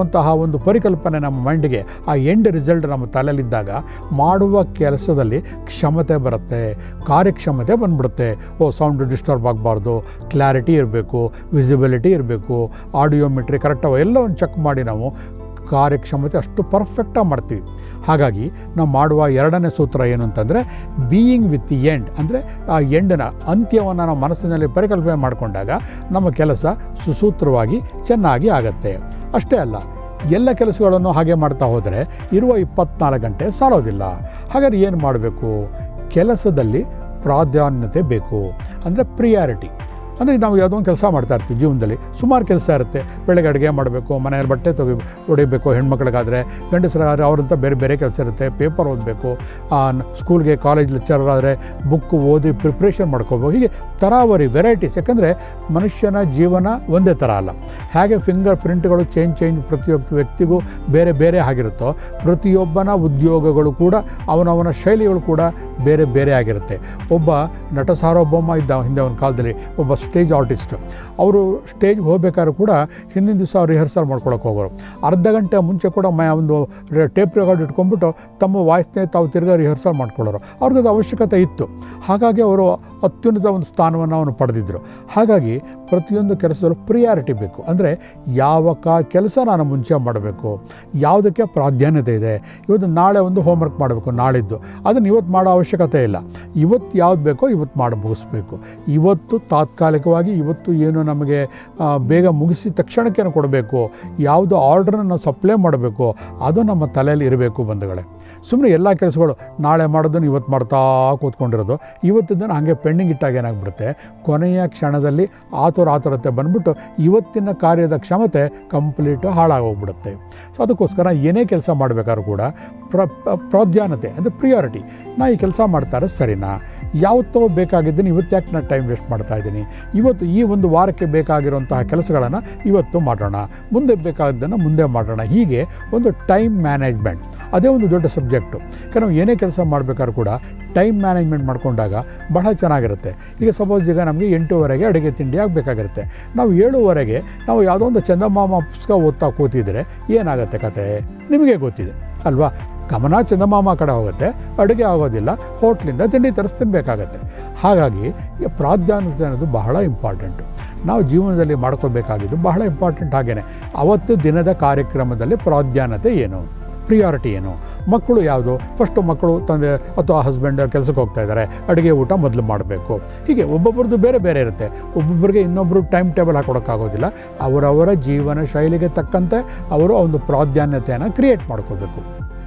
ಒಂದು ಪರಿಕಲ್ಪನೆ ನಮ್ಮ ಮೈಂಡಿಗೆ, ಆ ಎಂಡ್ ರಿಸಲ್ಟ್ ನಮ್ಮ ತಲೆಯಲ್ಲಿದ್ದಾಗ ಮಾಡುವ ಕೆಲಸದಲ್ಲಿ ಕ್ಷಮತೆ ಬರುತ್ತೆ, ಕಾರ್ಯಕ್ಷಮತೆ ಬಂದ್ಬಿಡುತ್ತೆ. ಓ ಸೌಂಡ್ ಡಿಸ್ಟರ್ಬ್ ಆಗಬಾರ್ದು, ಕ್ಲಾರಿಟಿ ಇರಬೇಕು, ವಿಸಿಬಿಲಿಟಿ ಇರಬೇಕು, ಆಡಿಯೋಮೆಟ್ರಿ ಕರೆಕ್ಟಾಗಿ ಎಲ್ಲವನ್ನು ಚೆಕ್ ಮಾಡಿ ನಾವು ಕಾರ್ಯಕ್ಷಮತೆ ಅಷ್ಟು ಪರ್ಫೆಕ್ಟಾಗಿ ಮಾಡ್ತೀವಿ. ಹಾಗಾಗಿ ನಾವು ಮಾಡುವ ಎರಡನೇ ಸೂತ್ರ ಏನು ಅಂತಂದರೆ ಬೀಯಿಂಗ್ ವಿತ್ ದಿ ಎಂಡ್, ಅಂದರೆ ಆ ಎಂಡನ ಅಂತ್ಯವನ್ನು ನಾವು ಮನಸ್ಸಿನಲ್ಲಿ ಪರಿಕಲ್ಪನೆ ಮಾಡಿಕೊಂಡಾಗ ನಮ್ಮ ಕೆಲಸ ಸುಸೂತ್ರವಾಗಿ ಚೆನ್ನಾಗಿ ಆಗತ್ತೆ. ಅಷ್ಟೇ ಅಲ್ಲ, ಎಲ್ಲ ಕೆಲಸಗಳನ್ನು ಹಾಗೆ ಮಾಡ್ತಾ ಹೋದರೆ ಇರುವ ಇಪ್ಪತ್ನಾಲ್ಕು ಗಂಟೆ ಸಾಲೋದಿಲ್ಲ. ಹಾಗಾದ್ರೆ ಏನು ಮಾಡಬೇಕು? ಕೆಲಸದಲ್ಲಿ ಪ್ರಾಧಾನ್ಯತೆ ಬೇಕು, ಅಂದರೆ ಪ್ರಿಯಾರಿಟಿ. ಅಂದರೆ ನಾವು ಯಾವುದೋ ಒಂದು ಕೆಲಸ ಮಾಡ್ತಾ ಇರ್ತೀವಿ ಜೀವನದಲ್ಲಿ, ಸುಮಾರು ಕೆಲಸ ಇರುತ್ತೆ. ಬೆಳಗ್ಗೆ ಅಡುಗೆ ಮಾಡಬೇಕು, ಮನೆಯಲ್ಲಿ ಬಟ್ಟೆ ತೊಗಿ ಹೊಡಿಬೇಕು, ಹೆಣ್ಮಕ್ಳಿಗಾದರೆ, ಗಂಡಸರಾದರೆ ಅವರಂತ ಬೇರೆ ಬೇರೆ ಕೆಲಸ ಇರುತ್ತೆ, ಪೇಪರ್ ಓದಬೇಕು, ಸ್ಕೂಲ್ಗೆ ಕಾಲೇಜ್ ಲೆಕ್ಚರರ್ ಆದರೆ ಬುಕ್ ಓದಿ ಪ್ರಿಪ್ರೇಷನ್ ಮಾಡ್ಕೋಬೇಕು. ಹೀಗೆ ತರಾವರಿ ವೆರೈಟೀಸ್. ಯಾಕಂದರೆ ಮನುಷ್ಯನ ಜೀವನ ಒಂದೇ ಥರ ಅಲ್ಲ. ಹೇಗೆ ಫಿಂಗರ್ ಪ್ರಿಂಟ್ಗಳು ಚೇಂಜ್ ಚೇಂಜ್ ಪ್ರತಿಯೊಬ್ಬ ವ್ಯಕ್ತಿಗೂ ಬೇರೆ ಬೇರೆ ಆಗಿರುತ್ತೋ, ಪ್ರತಿಯೊಬ್ಬನ ಉದ್ಯೋಗಗಳು ಕೂಡ ಅವನವನ ಶೈಲಿಗಳು ಕೂಡ ಬೇರೆ ಬೇರೆ ಆಗಿರುತ್ತೆ. ಒಬ್ಬ ನಟ ಸಾರ್ವಭೌಮ ಇದ್ದ ಹಿಂದೆ ಒಂದು ಕಾಲದಲ್ಲಿ, ಒಬ್ಬ ಸ್ಟೇಜ್ ಆರ್ಟಿಸ್ಟ್. ಅವರು ಸ್ಟೇಜ್ಗೆ ಹೋಗ್ಬೇಕಾದ್ರೂ ಕೂಡ ಹಿಂದಿನ ದಿವಸ ರಿಹರ್ಸಲ್ ಮಾಡ್ಕೊಳಕ್ಕೆ ಹೋಗೋರು. ಅರ್ಧ ಗಂಟೆ ಮುಂಚೆ ಕೂಡ ಮ ಒಂದು ಟೇಪ್ ರೆಕಾರ್ಡ್ ಇಟ್ಕೊಂಡ್ಬಿಟ್ಟು ತಮ್ಮ ವಾಯ್ಸ್ನೇ ತಾವು ತಿರ್ಗಾ ರಿಹರ್ಸಲ್ ಮಾಡ್ಕೊಳ್ಳೋರು. ಅವ್ರದ್ದು ಅವಶ್ಯಕತೆ ಇತ್ತು. ಹಾಗಾಗಿ ಅವರು ಅತ್ಯುನ್ನತ ಒಂದು ಸ್ಥಾನವನ್ನು ಅವನು ಪಡೆದಿದ್ದರು. ಹಾಗಾಗಿ ಪ್ರತಿಯೊಂದು ಕೆಲಸದಲ್ಲೂ ಪ್ರಿಯಾರಿಟಿ ಬೇಕು. ಅಂದರೆ ಯಾವ ಕಾ ಕೆಲಸ ನಾನು ಮುಂಚೆ ಮಾಡಬೇಕು, ಯಾವುದಕ್ಕೆ ಪ್ರಾಧಾನ್ಯತೆ ಇದೆ. ಇವತ್ತು ನಾಳೆ ಒಂದು ಹೋಮ್ವರ್ಕ್ ಮಾಡಬೇಕು, ನಾಳಿದ್ದು ಅದನ್ನು ಇವತ್ತು ಮಾಡೋ ಅವಶ್ಯಕತೆ ಇಲ್ಲ. ಇವತ್ತು ಯಾವ್ದು ಬೇಕೋ ಇವತ್ತು ಮಾಡಿ ಮುಗಿಸ್ಬೇಕು. ಇವತ್ತು ತಾತ್ಕಾಲಿಕವಾಗಿ ಇವತ್ತು ಏನು ನಮಗೆ ಬೇಗ ಮುಗಿಸಿ ತಕ್ಷಣಕ್ಕೆ ಕೊಡಬೇಕು, ಯಾವುದು ಆರ್ಡ್ರನ್ನು ಸಪ್ಲೈ ಮಾಡಬೇಕು, ಅದು ನಮ್ಮ ತಲೆಯಲ್ಲಿ ಇರಬೇಕು ಬಂಧುಗಳೇ. ಸುಮ್ಮನೆ ಎಲ್ಲ ಕೆಲಸಗಳು ನಾಳೆ ಮಾಡೋದನ್ನು ಇವತ್ತು ಮಾಡ್ತಾ ಕೂತ್ಕೊಂಡಿರೋದು, ಇವತ್ತಿದ್ದನ್ನು ಹಾಗೆ ಪೆಂಡಿಂಗ್ ಇಟ್ಟಾಗ ಏನಾಗ್ಬಿಡುತ್ತೆ, ಕೊನೆಯ ಕ್ಷಣದಲ್ಲಿ ಆತುರ ಆತುರತೆ ಬಂದುಬಿಟ್ಟು ಇವತ್ತಿನ ಕಾರ್ಯದ ಕ್ಷಮತೆ ಕಂಪ್ಲೀಟು ಹಾಳಾಗೋಗ್ಬಿಡುತ್ತೆ. ಸೊ ಅದಕ್ಕೋಸ್ಕರ ಏನೇ ಕೆಲಸ ಮಾಡಬೇಕಾದ್ರೂ ಕೂಡ ಪ್ರ ಪ್ರಾಧಾನ್ಯತೆ ಅಂದರೆ ಪ್ರಿಯಾರಿಟಿ. ನಾ ಈ ಕೆಲಸ ಮಾಡ್ತಾರೆ ಸರಿನಾ, ಯಾವತ್ತೋ ಬೇಕಾಗಿದ್ದೀನಿ ಇವತ್ತು ಯಾಕೆ ನಾನು ಟೈಮ್ ವೇಸ್ಟ್ ಮಾಡ್ತಾ ಇದ್ದೀನಿ, ಇವತ್ತು ಈ ಒಂದು ವಾರಕ್ಕೆ ಬೇಕಾಗಿರುವಂತಹ ಕೆಲಸಗಳನ್ನು ಇವತ್ತು ಮಾಡೋಣ, ಮುಂದೆ ಬೇಕಾದ್ದನ್ನು ಮುಂದೆ ಮಾಡೋಣ. ಹೀಗೆ ಒಂದು ಟೈಮ್ ಮ್ಯಾನೇಜ್ಮೆಂಟ್ ಅದೇ ಒಂದು ದೊಡ್ಡ ಸಬ್ಜೆಕ್ಟು. ಯಾಕಂದ್ರೆ ನಾವು ಏನೇ ಕೆಲಸ ಮಾಡಬೇಕಾದ್ರೂ ಕೂಡ ಟೈಮ್ ಮ್ಯಾನೇಜ್ಮೆಂಟ್ ಮಾಡ್ಕೊಂಡಾಗ ಬಹಳ ಚೆನ್ನಾಗಿರುತ್ತೆ. ಈಗ ಸಪೋಸ್ ಈಗ ನಮಗೆ ಎಂಟೂವರೆಗೆ ಅಡುಗೆ ತಿಂಡಿ ಆಗಬೇಕಾಗಿರುತ್ತೆ, ನಾವು ಏಳುವರೆಗೆ ನಾವು ಯಾವುದೋ ಒಂದು ಚಂದಮಾಮ ಪುಸ್ತಕ ಓದ್ತಾ ಕೂತಿದ್ರೆ ಏನಾಗುತ್ತೆ ಕತೆ ನಿಮಗೆ ಗೊತ್ತಿದೆ ಅಲ್ವಾ. ಗಮನ ಚಂದಮಾಮ ಕಡೆ ಹೋಗುತ್ತೆ, ಅಡುಗೆ ಆಗೋದಿಲ್ಲ, ಹೋಟ್ಲಿಂದ ತಿಂಡಿ ತರಿಸಿ ತಿನ್ನಬೇಕಾಗತ್ತೆ. ಹಾಗಾಗಿ ಪ್ರಾಧಾನ್ಯತೆ ಅನ್ನೋದು ಬಹಳ ಇಂಪಾರ್ಟೆಂಟು. ನಾವು ಜೀವನದಲ್ಲಿ ಮಾಡ್ಕೋಬೇಕಾಗಿದ್ದು ಬಹಳ ಇಂಪಾರ್ಟೆಂಟ್. ಹಾಗೇ ಅವತ್ತು ದಿನದ ಕಾರ್ಯಕ್ರಮದಲ್ಲಿ ಪ್ರಾಧಾನ್ಯತೆ ಏನು, ಪ್ರಿಯಾರಿಟಿ ಏನು. ಮಕ್ಕಳು ಯಾವುದು, ಫಸ್ಟು ಮಕ್ಕಳು ತಂದೆ ಅಥವಾ ಹಸ್ಬೆಂಡ್ ಕೆಲಸಕ್ಕೆ ಹೋಗ್ತಾ ಇದ್ದಾರೆ, ಅಡುಗೆ ಊಟ ಮೊದಲು ಮಾಡಬೇಕು. ಹೀಗೆ ಒಬ್ಬೊಬ್ಬರದ್ದು ಬೇರೆ ಬೇರೆ ಇರುತ್ತೆ. ಒಬ್ಬೊಬ್ಬರಿಗೆ ಇನ್ನೊಬ್ಬರು ಟೈಮ್ ಟೇಬಲ್ ಹಾಕೊಡೋಕ್ಕಾಗೋದಿಲ್ಲ. ಅವರವರ ಜೀವನ ಶೈಲಿಗೆ ತಕ್ಕಂತೆ ಅವರು ಒಂದು ಪ್ರಾಧಾನ್ಯತೆಯನ್ನು ಕ್ರಿಯೇಟ್ ಮಾಡ್ಕೋಬೇಕು.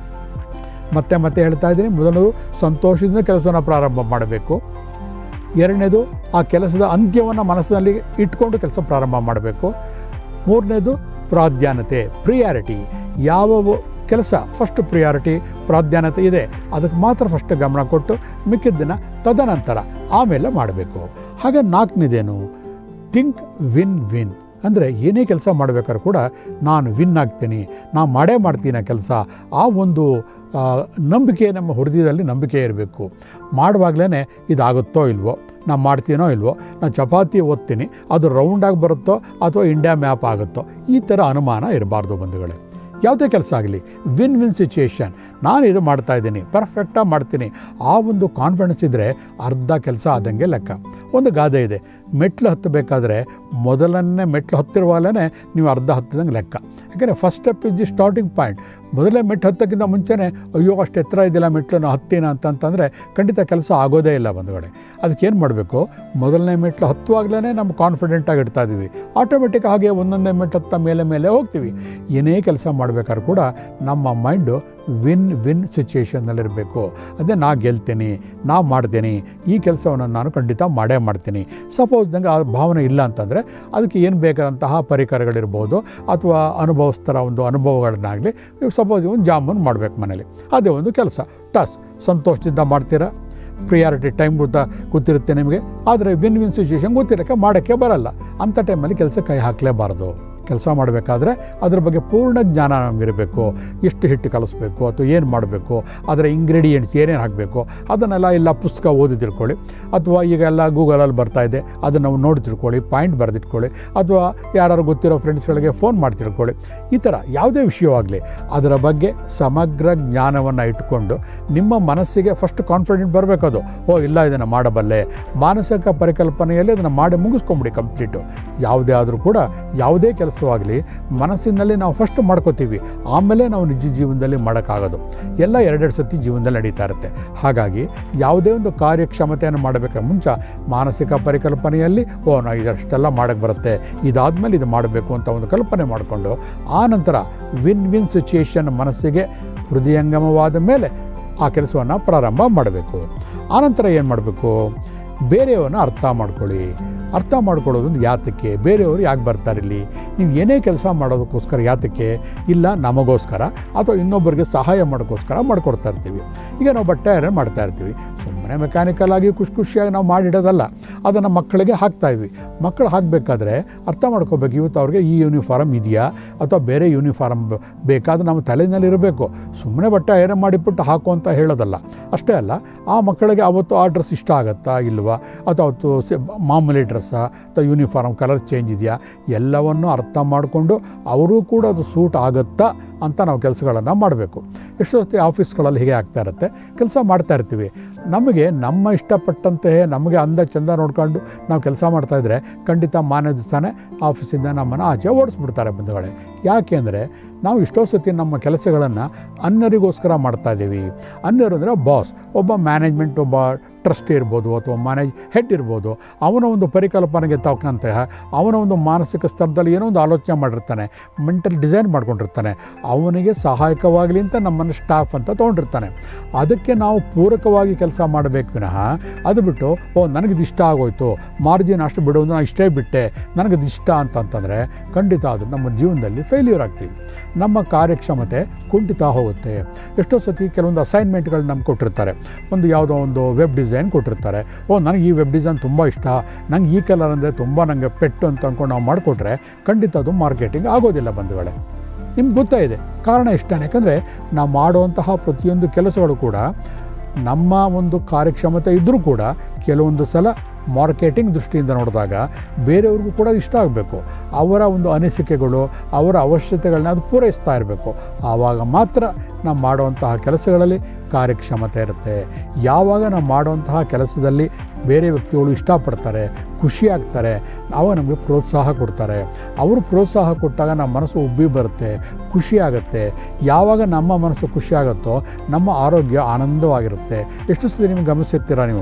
ಮತ್ತೆ ಮತ್ತೆ ಹೇಳ್ತಾ ಇದ್ದೀನಿ, ಮೊದಲನೇದು ಸಂತೋಷದಿಂದ ಕೆಲಸವನ್ನು ಪ್ರಾರಂಭ ಮಾಡಬೇಕು. ಎರಡನೇದು ಆ ಕೆಲಸದ ಅಂತ್ಯವನ್ನು ಮನಸ್ಸಿನಲ್ಲಿ ಇಟ್ಕೊಂಡು ಕೆಲಸ ಪ್ರಾರಂಭ ಮಾಡಬೇಕು. ಮೂರನೇದು ಪ್ರಾಧಾನ್ಯತೆ, ಪ್ರಿಯಾರಿಟಿ. ಯಾವ ಕೆಲಸ ಫಸ್ಟ್ ಪ್ರಿಯಾರಿಟಿ ಪ್ರಾಧಾನ್ಯತೆ ಇದೆ ಅದಕ್ಕೆ ಮಾತ್ರ ಫಸ್ಟ್ ಗಮನ ಕೊಟ್ಟು ಮಿಕ್ಕಿದ್ದನ್ನು ತದನಂತರ ಆಮೇಲೆ ಮಾಡಬೇಕು. ಹಾಗೆ ನಾಲ್ಕನೇದೇನು, ಥಿಂಕ್ ವಿನ್ ವಿನ್. ಅಂದರೆ ಏನೇ ಕೆಲಸ ಮಾಡಬೇಕಾದ್ರೂ ಕೂಡ ನಾನು ವಿನ್ ಆಗ್ತೀನಿ, ನಾನು ಮಾಡೇ ಮಾಡ್ತೀನಿ ಕೆಲಸ. ಆ ಒಂದು ನಂಬಿಕೆ ನಮ್ಮ ಹೃದಯದಲ್ಲಿ ನಂಬಿಕೆ ಇರಬೇಕು. ಮಾಡುವಾಗಲೇ ಇದಾಗುತ್ತೋ ಇಲ್ವೋ, ನಾನು ಮಾಡ್ತೀನೋ ಇಲ್ವೋ, ನಾನು ಚಪಾತಿ ಓದ್ತೀನಿ ಅದು ರೌಂಡಾಗಿ ಬರುತ್ತೋ ಅಥವಾ ಇಂಡಿಯಾ ಮ್ಯಾಪ್ ಆಗುತ್ತೋ, ಈ ಥರ ಅನುಮಾನ ಇರಬಾರ್ದು ಬಂಧುಗಳೇ. ಯಾವುದೇ ಕೆಲಸ ಆಗಲಿ ವಿನ್ ವಿನ್ ಸಿಚುಯೇಷನ್, ನಾನು ಇದು ಮಾಡ್ತಾಯಿದ್ದೀನಿ, ಪರ್ಫೆಕ್ಟಾಗಿ ಮಾಡ್ತೀನಿ, ಆ ಒಂದು ಕಾನ್ಫಿಡೆನ್ಸ್ ಇದ್ದರೆ ಅರ್ಧ ಕೆಲಸ ಆದಂಗೆ ಲೆಕ್ಕ. ಒಂದು ಗಾದೆ ಇದೆ, ಮೆಟ್ಲು ಹತ್ತಬೇಕಾದ್ರೆ ಮೊದಲನೇ ಮೆಟ್ಲು ಹತ್ತಿರುವಾಗಲೇ ನೀವು ಅರ್ಧ ಹತ್ತಿದಂಗೆ ಲೆಕ್ಕ. ಯಾಕೆಂದರೆ first step is the starting point. ಮೊದಲೇ ಮೆಟ್ಟು ಹತ್ತಕ್ಕಿಂತ ಮುಂಚೆನೇ ಅಯ್ಯೋ ಅಷ್ಟು ಎತ್ತರ ಇದ್ದಿಲ್ಲ ಮೆಟ್ಲು ನಾವು ಹತ್ತಿನ ಅಂತಂತಂದರೆ ಖಂಡಿತ ಕೆಲಸ ಆಗೋದೇ ಇಲ್ಲ ಬಂಧುಗಳೇ. ಅದಕ್ಕೇನು ಮಾಡಬೇಕು, ಮೊದಲನೇ ಮೆಟ್ಲು ಹತ್ತುವಾಗಲೇ ನಮ್ಮ ಕಾನ್ಫಿಡೆಂಟಾಗಿ ಇಡ್ತಾ ಇದ್ದೀವಿ, ಆಟೋಮೆಟಿಕ್ ಹಾಗೆ ಒಂದೊಂದೇ ಮೆಟ್ಲು ಹತ್ತ ಮೇಲೆ ಮೇಲೆ ಹೋಗ್ತೀವಿ. ಏನೇ ಕೆಲಸ ಮಾಡಬೇಕಾದ್ರೂ ಕೂಡ ನಮ್ಮ ಮೈಂಡು ವಿನ್ ವಿನ್ ಸಿಚುಯೇಷನ್ನಲ್ಲಿರಬೇಕು. ಅದೇ ನಾ ಗೆಲ್ತೀನಿ, ನಾ ಮಾಡ್ತೀನಿ, ಈ ಕೆಲಸವನ್ನು ನಾನು ಖಂಡಿತ ಮಾಡೇ ಮಾಡ್ತೀನಿ. ಸಪೋಸ್ ನಂಗೆ ಆ ಭಾವನೆ ಇಲ್ಲ ಅಂತಂದರೆ ಅದಕ್ಕೆ ಏನು ಬೇಕಾದಂತಹ ಪರಿಕರಗಳಿರ್ಬೋದು ಅಥವಾ ಅನುಭವಿಸ್ತಾರ ಒಂದು ಅನುಭವಗಳನ್ನಾಗಲಿ, ಸಪೋಸ್ ಒಂದು ಜಾಮೂನ್ ಮಾಡಬೇಕು ಮನೇಲಿ, ಅದೇ ಒಂದು ಕೆಲಸ ಟಾಸ್ ಸಂತೋಷದಿಂದ ಮಾಡ್ತೀರಾ. ಪ್ರಿಯಾರಿಟಿ ಟೈಮ್ ಗೊತ್ತಾ ಗೊತ್ತಿರುತ್ತೆ ನಿಮಗೆ, ಆದರೆ ವಿನ್ ವಿನ್ ಸಿಚುಯೇಷನ್ ಗೊತ್ತಿರೋಕ್ಕೆ ಮಾಡೋಕ್ಕೆ ಬರಲ್ಲ. ಅಂಥ ಟೈಮಲ್ಲಿ ಕೆಲಸ ಕೈ ಹಾಕಲೇಬಾರ್ದು. ಕೆಲಸ ಮಾಡಬೇಕಾದ್ರೆ ಅದ್ರ ಬಗ್ಗೆ ಪೂರ್ಣ ಜ್ಞಾನ ನಮಗಿರಬೇಕು. ಎಷ್ಟು ಹಿಟ್ಟು ಕಲಿಸ್ಬೇಕು ಅಥವಾ ಏನು ಮಾಡಬೇಕು, ಅದರ ಇಂಗ್ರೀಡಿಯೆಂಟ್ಸ್ ಏನೇನು ಹಾಕಬೇಕು ಅದನ್ನೆಲ್ಲ ಇಲ್ಲ ಪುಸ್ತಕ ಓದಿ ತಿಳ್ಕೊಳ್ಳಿ, ಅಥವಾ ಈಗ ಎಲ್ಲ ಗೂಗಲಲ್ಲಿ ಬರ್ತಾಯಿದೆ ಅದನ್ನು ನಾವು ನೋಡಿ ತಿಳ್ಕೊಳ್ಳಿ, ಪಾಯಿಂಟ್ ಬರೆದಿಟ್ಕೊಳ್ಳಿ, ಅಥವಾ ಯಾರು ಗೊತ್ತಿರೋ ಫ್ರೆಂಡ್ಸ್ಗಳಿಗೆ ಫೋನ್ ಮಾಡಿ ತಿಳ್ಕೊಳ್ಳಿ. ಈ ಥರ ಯಾವುದೇ ವಿಷಯವಾಗಲಿ ಅದರ ಬಗ್ಗೆ ಸಮಗ್ರ ಜ್ಞಾನವನ್ನು ಇಟ್ಕೊಂಡು ನಿಮ್ಮ ಮನಸ್ಸಿಗೆ ಫಸ್ಟ್ ಕಾನ್ಫಿಡೆಂಟ್ ಬರಬೇಕದು. ಓ ಇಲ್ಲ ಇದನ್ನು ಮಾಡಬಲ್ಲೆ, ಮಾನಸಿಕ ಪರಿಕಲ್ಪನೆಯಲ್ಲಿ ಅದನ್ನು ಮಾಡಿ ಮುಗಿಸ್ಕೊಂಬಿಡಿ ಕಂಪ್ಲೀಟು. ಯಾವುದೇ ಆದರೂ ಕೂಡ ಯಾವುದೇ ಕೆಲಸವಾಗಲಿ ಮನಸ್ಸಿನಲ್ಲಿ ನಾವು ಫಸ್ಟ್ ಮಾಡ್ಕೋತೀವಿ, ಆಮೇಲೆ ನಾವು ನಿಜ ಜೀವನದಲ್ಲಿ ಮಾಡೋಕ್ಕಾಗೋದು. ಎಲ್ಲ ಎರಡೆರಡು ಸತಿ ಜೀವನದಲ್ಲಿ ನಡೀತಾ ಇರುತ್ತೆ. ಹಾಗಾಗಿ ಯಾವುದೇ ಒಂದು ಕಾರ್ಯಕ್ಷಮತೆಯನ್ನು ಮಾಡಬೇಕಾದ್ರೆ ಮುಂಚೆ ಮಾನಸಿಕ ಪರಿಕಲ್ಪನೆಯಲ್ಲಿ ಓ ನಾವು ಇದಷ್ಟೆಲ್ಲ ಮಾಡೋಕ್ಕೆ ಬರುತ್ತೆ, ಇದಾದಮೇಲೆ ಇದು ಮಾಡಬೇಕು ಅಂತ ಒಂದು ಕಲ್ಪನೆ ಮಾಡಿಕೊಂಡು ಆ ನಂತರ ವಿನ್ ವಿನ್ ಸಿಚುಯೇಷನ್ ಮನಸ್ಸಿಗೆ ಹೃದಯಂಗಮವಾದ ಮೇಲೆ ಆ ಕೆಲಸವನ್ನು ಪ್ರಾರಂಭ ಮಾಡಬೇಕು. ಆನಂತರ ಏನು ಮಾಡಬೇಕು, ಬೇರೆಯವ್ರನ್ನ ಅರ್ಥ ಮಾಡ್ಕೊಳ್ಳಿ. ಅರ್ಥ ಮಾಡ್ಕೊಳ್ಳೋದು ಯಾತಕ್ಕೆ, ಬೇರೆಯವರು ಯಾಕೆ ಬರ್ತಾರೆ ಇಲ್ಲಿ, ನೀವು ಏನೇ ಕೆಲಸ ಮಾಡೋದಕ್ಕೋಸ್ಕರ ಯಾತಕ್ಕೆ, ಇಲ್ಲ ನಮಗೋಸ್ಕರ ಅಥವಾ ಇನ್ನೊಬ್ಬರಿಗೆ ಸಹಾಯ ಮಾಡೋಕ್ಕೋಸ್ಕರ ಮಾಡ್ಕೊಡ್ತಾ ಇರ್ತೀವಿ. ಈಗ ನಾವು ಬಟ್ಟೆ ಐರನ್ ಮಾಡ್ತಾ ಇರ್ತೀವಿ, ಸುಮ್ಮನೆ ಮೆಕ್ಯಾನಿಕಲ್ ಆಗಿ ಖುಷಿ ಖುಷಿಯಾಗಿ ನಾವು ಮಾಡಿಡೋದಲ್ಲ, ಅದನ್ನು ಮಕ್ಕಳಿಗೆ ಹಾಕ್ತಾಯಿದ್ವಿ. ಮಕ್ಕಳು ಹಾಕಬೇಕಾದ್ರೆ ಅರ್ಥ ಮಾಡ್ಕೋಬೇಕು, ಇವತ್ತು ಅವ್ರಿಗೆ ಈ ಯೂನಿಫಾರ್ಮ್ ಇದೆಯಾ ಅಥವಾ ಬೇರೆ ಯೂನಿಫಾರ್ಮ್ ಬೇಕಾದ್ರೆ ನಮ್ಮ ತಲೆಯಲ್ಲಿ ಇರಬೇಕು. ಸುಮ್ಮನೆ ಬಟ್ಟೆ ಐರನ್ ಮಾಡಿಬಿಟ್ಟು ಹಾಕು ಅಂತ ಹೇಳೋದಲ್ಲ. ಅಷ್ಟೇ ಅಲ್ಲ, ಆ ಮಕ್ಕಳಿಗೆ ಅವತ್ತು ಆ ಡ್ರೆಸ್ ಇಷ್ಟ ಆಗುತ್ತಾ ಇಲ್ವಾ, ಅಥವಾ ಅವತ್ತು ಮಾಮೂಲಿ ಡ್ರೆಸ್ಸಾ ಅಥವಾ ಯೂನಿಫಾರ್ಮ್ ಕಲರ್ ಚೇಂಜ್ ಇದೆಯಾ, ಎಲ್ಲವನ್ನು ಅರ್ಥ ಮಾಡಿಕೊಂಡು ಅವರೂ ಕೂಡ ಅದು ಸೂಟ್ ಆಗುತ್ತಾ ಅಂತ ನಾವು ಕೆಲಸಗಳನ್ನು ಮಾಡಬೇಕು. ಎಷ್ಟೋ ಸತಿ ಆಫೀಸ್ಗಳಲ್ಲಿ ಹೀಗೆ ಆಗ್ತಾ ಇರುತ್ತೆ, ಕೆಲಸ ಮಾಡ್ತಾ ಇರ್ತೀವಿ, ನಮಗೆ ನಮ್ಮ ಇಷ್ಟಪಟ್ಟಂತೆ ನಮಗೆ ಅಂದ ಚಂದ ನೋಡ್ಕೊಂಡು ನಾವು ಕೆಲಸ ಮಾಡ್ತಾಯಿದ್ರೆ ಖಂಡಿತ ಮಾನ್ಯ ದಿವಸನೇ ಆಫೀಸಿಂದ ನಮ್ಮನ್ನು ಆಚೆ ಓಡಿಸ್ಬಿಡ್ತಾರೆ ಬಂಧುಗಳೇ. ಯಾಕೆ ಅಂದರೆ ನಾವು ಇಷ್ಟೋ ಸತಿ ನಮ್ಮ ಕೆಲಸಗಳನ್ನು ಅನ್ಯರಿಗೋಸ್ಕರ ಮಾಡ್ತಾಯಿದ್ದೀವಿ. ಅನ್ಯರು ಅಂದರೆ ಬಾಸ್, ಒಬ್ಬ ಮ್ಯಾನೇಜ್ಮೆಂಟ್, ಒಬ್ಬ ಟ್ರಸ್ಟ್ ಇರ್ಬೋದು ಅಥವಾ ಮ್ಯಾನೇಜ್ ಹೆಡ್ ಇರ್ಬೋದು, ಅವನ ಒಂದು ಪರಿಕಲ್ಪನೆಗೆ ತಕ್ಕಂತೆ ಅವನ ಒಂದು ಮಾನಸಿಕ ಸ್ತರದಲ್ಲಿ ಏನೋ ಒಂದು ಆಲೋಚನೆ ಮಾಡಿರ್ತಾನೆ, ಮೆಂಟಲ್ ಡಿಸೈನ್ ಮಾಡ್ಕೊಂಡಿರ್ತಾನೆ, ಅವನಿಗೆ ಸಹಾಯಕವಾಗಲಿ ಅಂತ ನಮ್ಮನ್ನು ಸ್ಟಾಫ್ ಅಂತ ತೊಗೊಂಡಿರ್ತಾನೆ. ಅದಕ್ಕೆ ನಾವು ಪೂರಕವಾಗಿ ಕೆಲಸ ಮಾಡಬೇಕು ವಿನಃ ಅದು ಬಿಟ್ಟು ಓ ನನಗಿದು ಇಷ್ಟ ಆಗೋಯ್ತು, ಮಾರ್ಜಿನ್ ಅಷ್ಟು ಬಿಡೋದು ನಾನು ಇಷ್ಟೇ ಬಿಟ್ಟೆ, ನನಗಿದು ಇಷ್ಟ ಅಂತಂತಂದರೆ ಖಂಡಿತ ಅದು ನಮ್ಮ ಜೀವನದಲ್ಲಿ ಫೇಲ್ಯೂರ್ ಆಗ್ತೀವಿ, ನಮ್ಮ ಕಾರ್ಯಕ್ಷಮತೆ ಕುಂಠಿತ ಹೋಗುತ್ತೆ. ಎಷ್ಟೋ ಸತಿ ಕೆಲವೊಂದು ಅಸೈನ್ಮೆಂಟ್ಗಳು ನಮ್ಗೆ ಕೊಟ್ಟಿರ್ತಾರೆ, ಒಂದು ಯಾವುದೋ ಒಂದು ವೆಬ್ ಡಿಸೈನ್ ಕೊಟ್ಟಿರ್ತಾರೆ, ಓ ನನಗೆ ಈ ವೆಬ್ ಡಿಸೈನ್ ತುಂಬ ಇಷ್ಟ, ನಂಗೆ ಈ ಕಲರ್ ಅಂದರೆ ತುಂಬ ನನಗೆ ಪೆಟ್ಟು ಅಂತ ಅಂದ್ಕೊಂಡು ನಾವು ಮಾಡಿಕೊಟ್ರೆ ಖಂಡಿತ ಅದು ಮಾರ್ಕೆಟಿಂಗ್ ಆಗೋದಿಲ್ಲ ಬಂಧುಗಳೇ. ನಿಮ್ಗೆ ಗೊತ್ತಾಯಿದೆ ಕಾರಣ ಇಷ್ಟೇ, ಯಾಕಂದರೆ ನಾವು ಮಾಡುವಂತಹ ಪ್ರತಿಯೊಂದು ಕೆಲಸಗಳು ಕೂಡ ನಮ್ಮ ಒಂದು ಕಾರ್ಯಕ್ಷಮತೆ ಇದ್ದರೂ ಕೂಡ ಕೆಲವೊಂದು ಸಲ ಮಾರ್ಕೆಟಿಂಗ್ ದೃಷ್ಟಿಯಿಂದ ನೋಡಿದಾಗ ಬೇರೆಯವ್ರಿಗೂ ಕೂಡ ಇಷ್ಟ ಆಗಬೇಕು, ಅವರ ಒಂದು ಅನಿಸಿಕೆಗಳು ಅವರ ಅವಶ್ಯಕತೆಗಳನ್ನ ಅದು ಪೂರೈಸ್ತಾ ಇರಬೇಕು. ಆವಾಗ ಮಾತ್ರ ನಾವು ಮಾಡುವಂತಹ ಕೆಲಸಗಳಲ್ಲಿ ಕಾರ್ಯಕ್ಷಮತೆ ಇರುತ್ತೆ. ಯಾವಾಗ ನಾವು ಮಾಡುವಂತಹ ಕೆಲಸದಲ್ಲಿ ಬೇರೆ ವ್ಯಕ್ತಿಗಳು ಇಷ್ಟಪಡ್ತಾರೆ, ಖುಷಿಯಾಗ್ತಾರೆ, ಆವಾಗ ನಮಗೆ ಪ್ರೋತ್ಸಾಹ ಕೊಡ್ತಾರೆ. ಅವರು ಪ್ರೋತ್ಸಾಹ ಕೊಟ್ಟಾಗ ನಮ್ಮ ಮನಸ್ಸು ಉಬ್ಬಿ ಬರುತ್ತೆ, ಖುಷಿಯಾಗುತ್ತೆ. ಯಾವಾಗ ನಮ್ಮ ಮನಸ್ಸು ಖುಷಿಯಾಗುತ್ತೋ ನಮ್ಮ ಆರೋಗ್ಯ ಆನಂದವಾಗಿರುತ್ತೆ. ಎಷ್ಟು ಸತಿ ನಿಮ್ಗೆ ಗಮನಿಸಿರ್ತೀರಾ, ನೀವು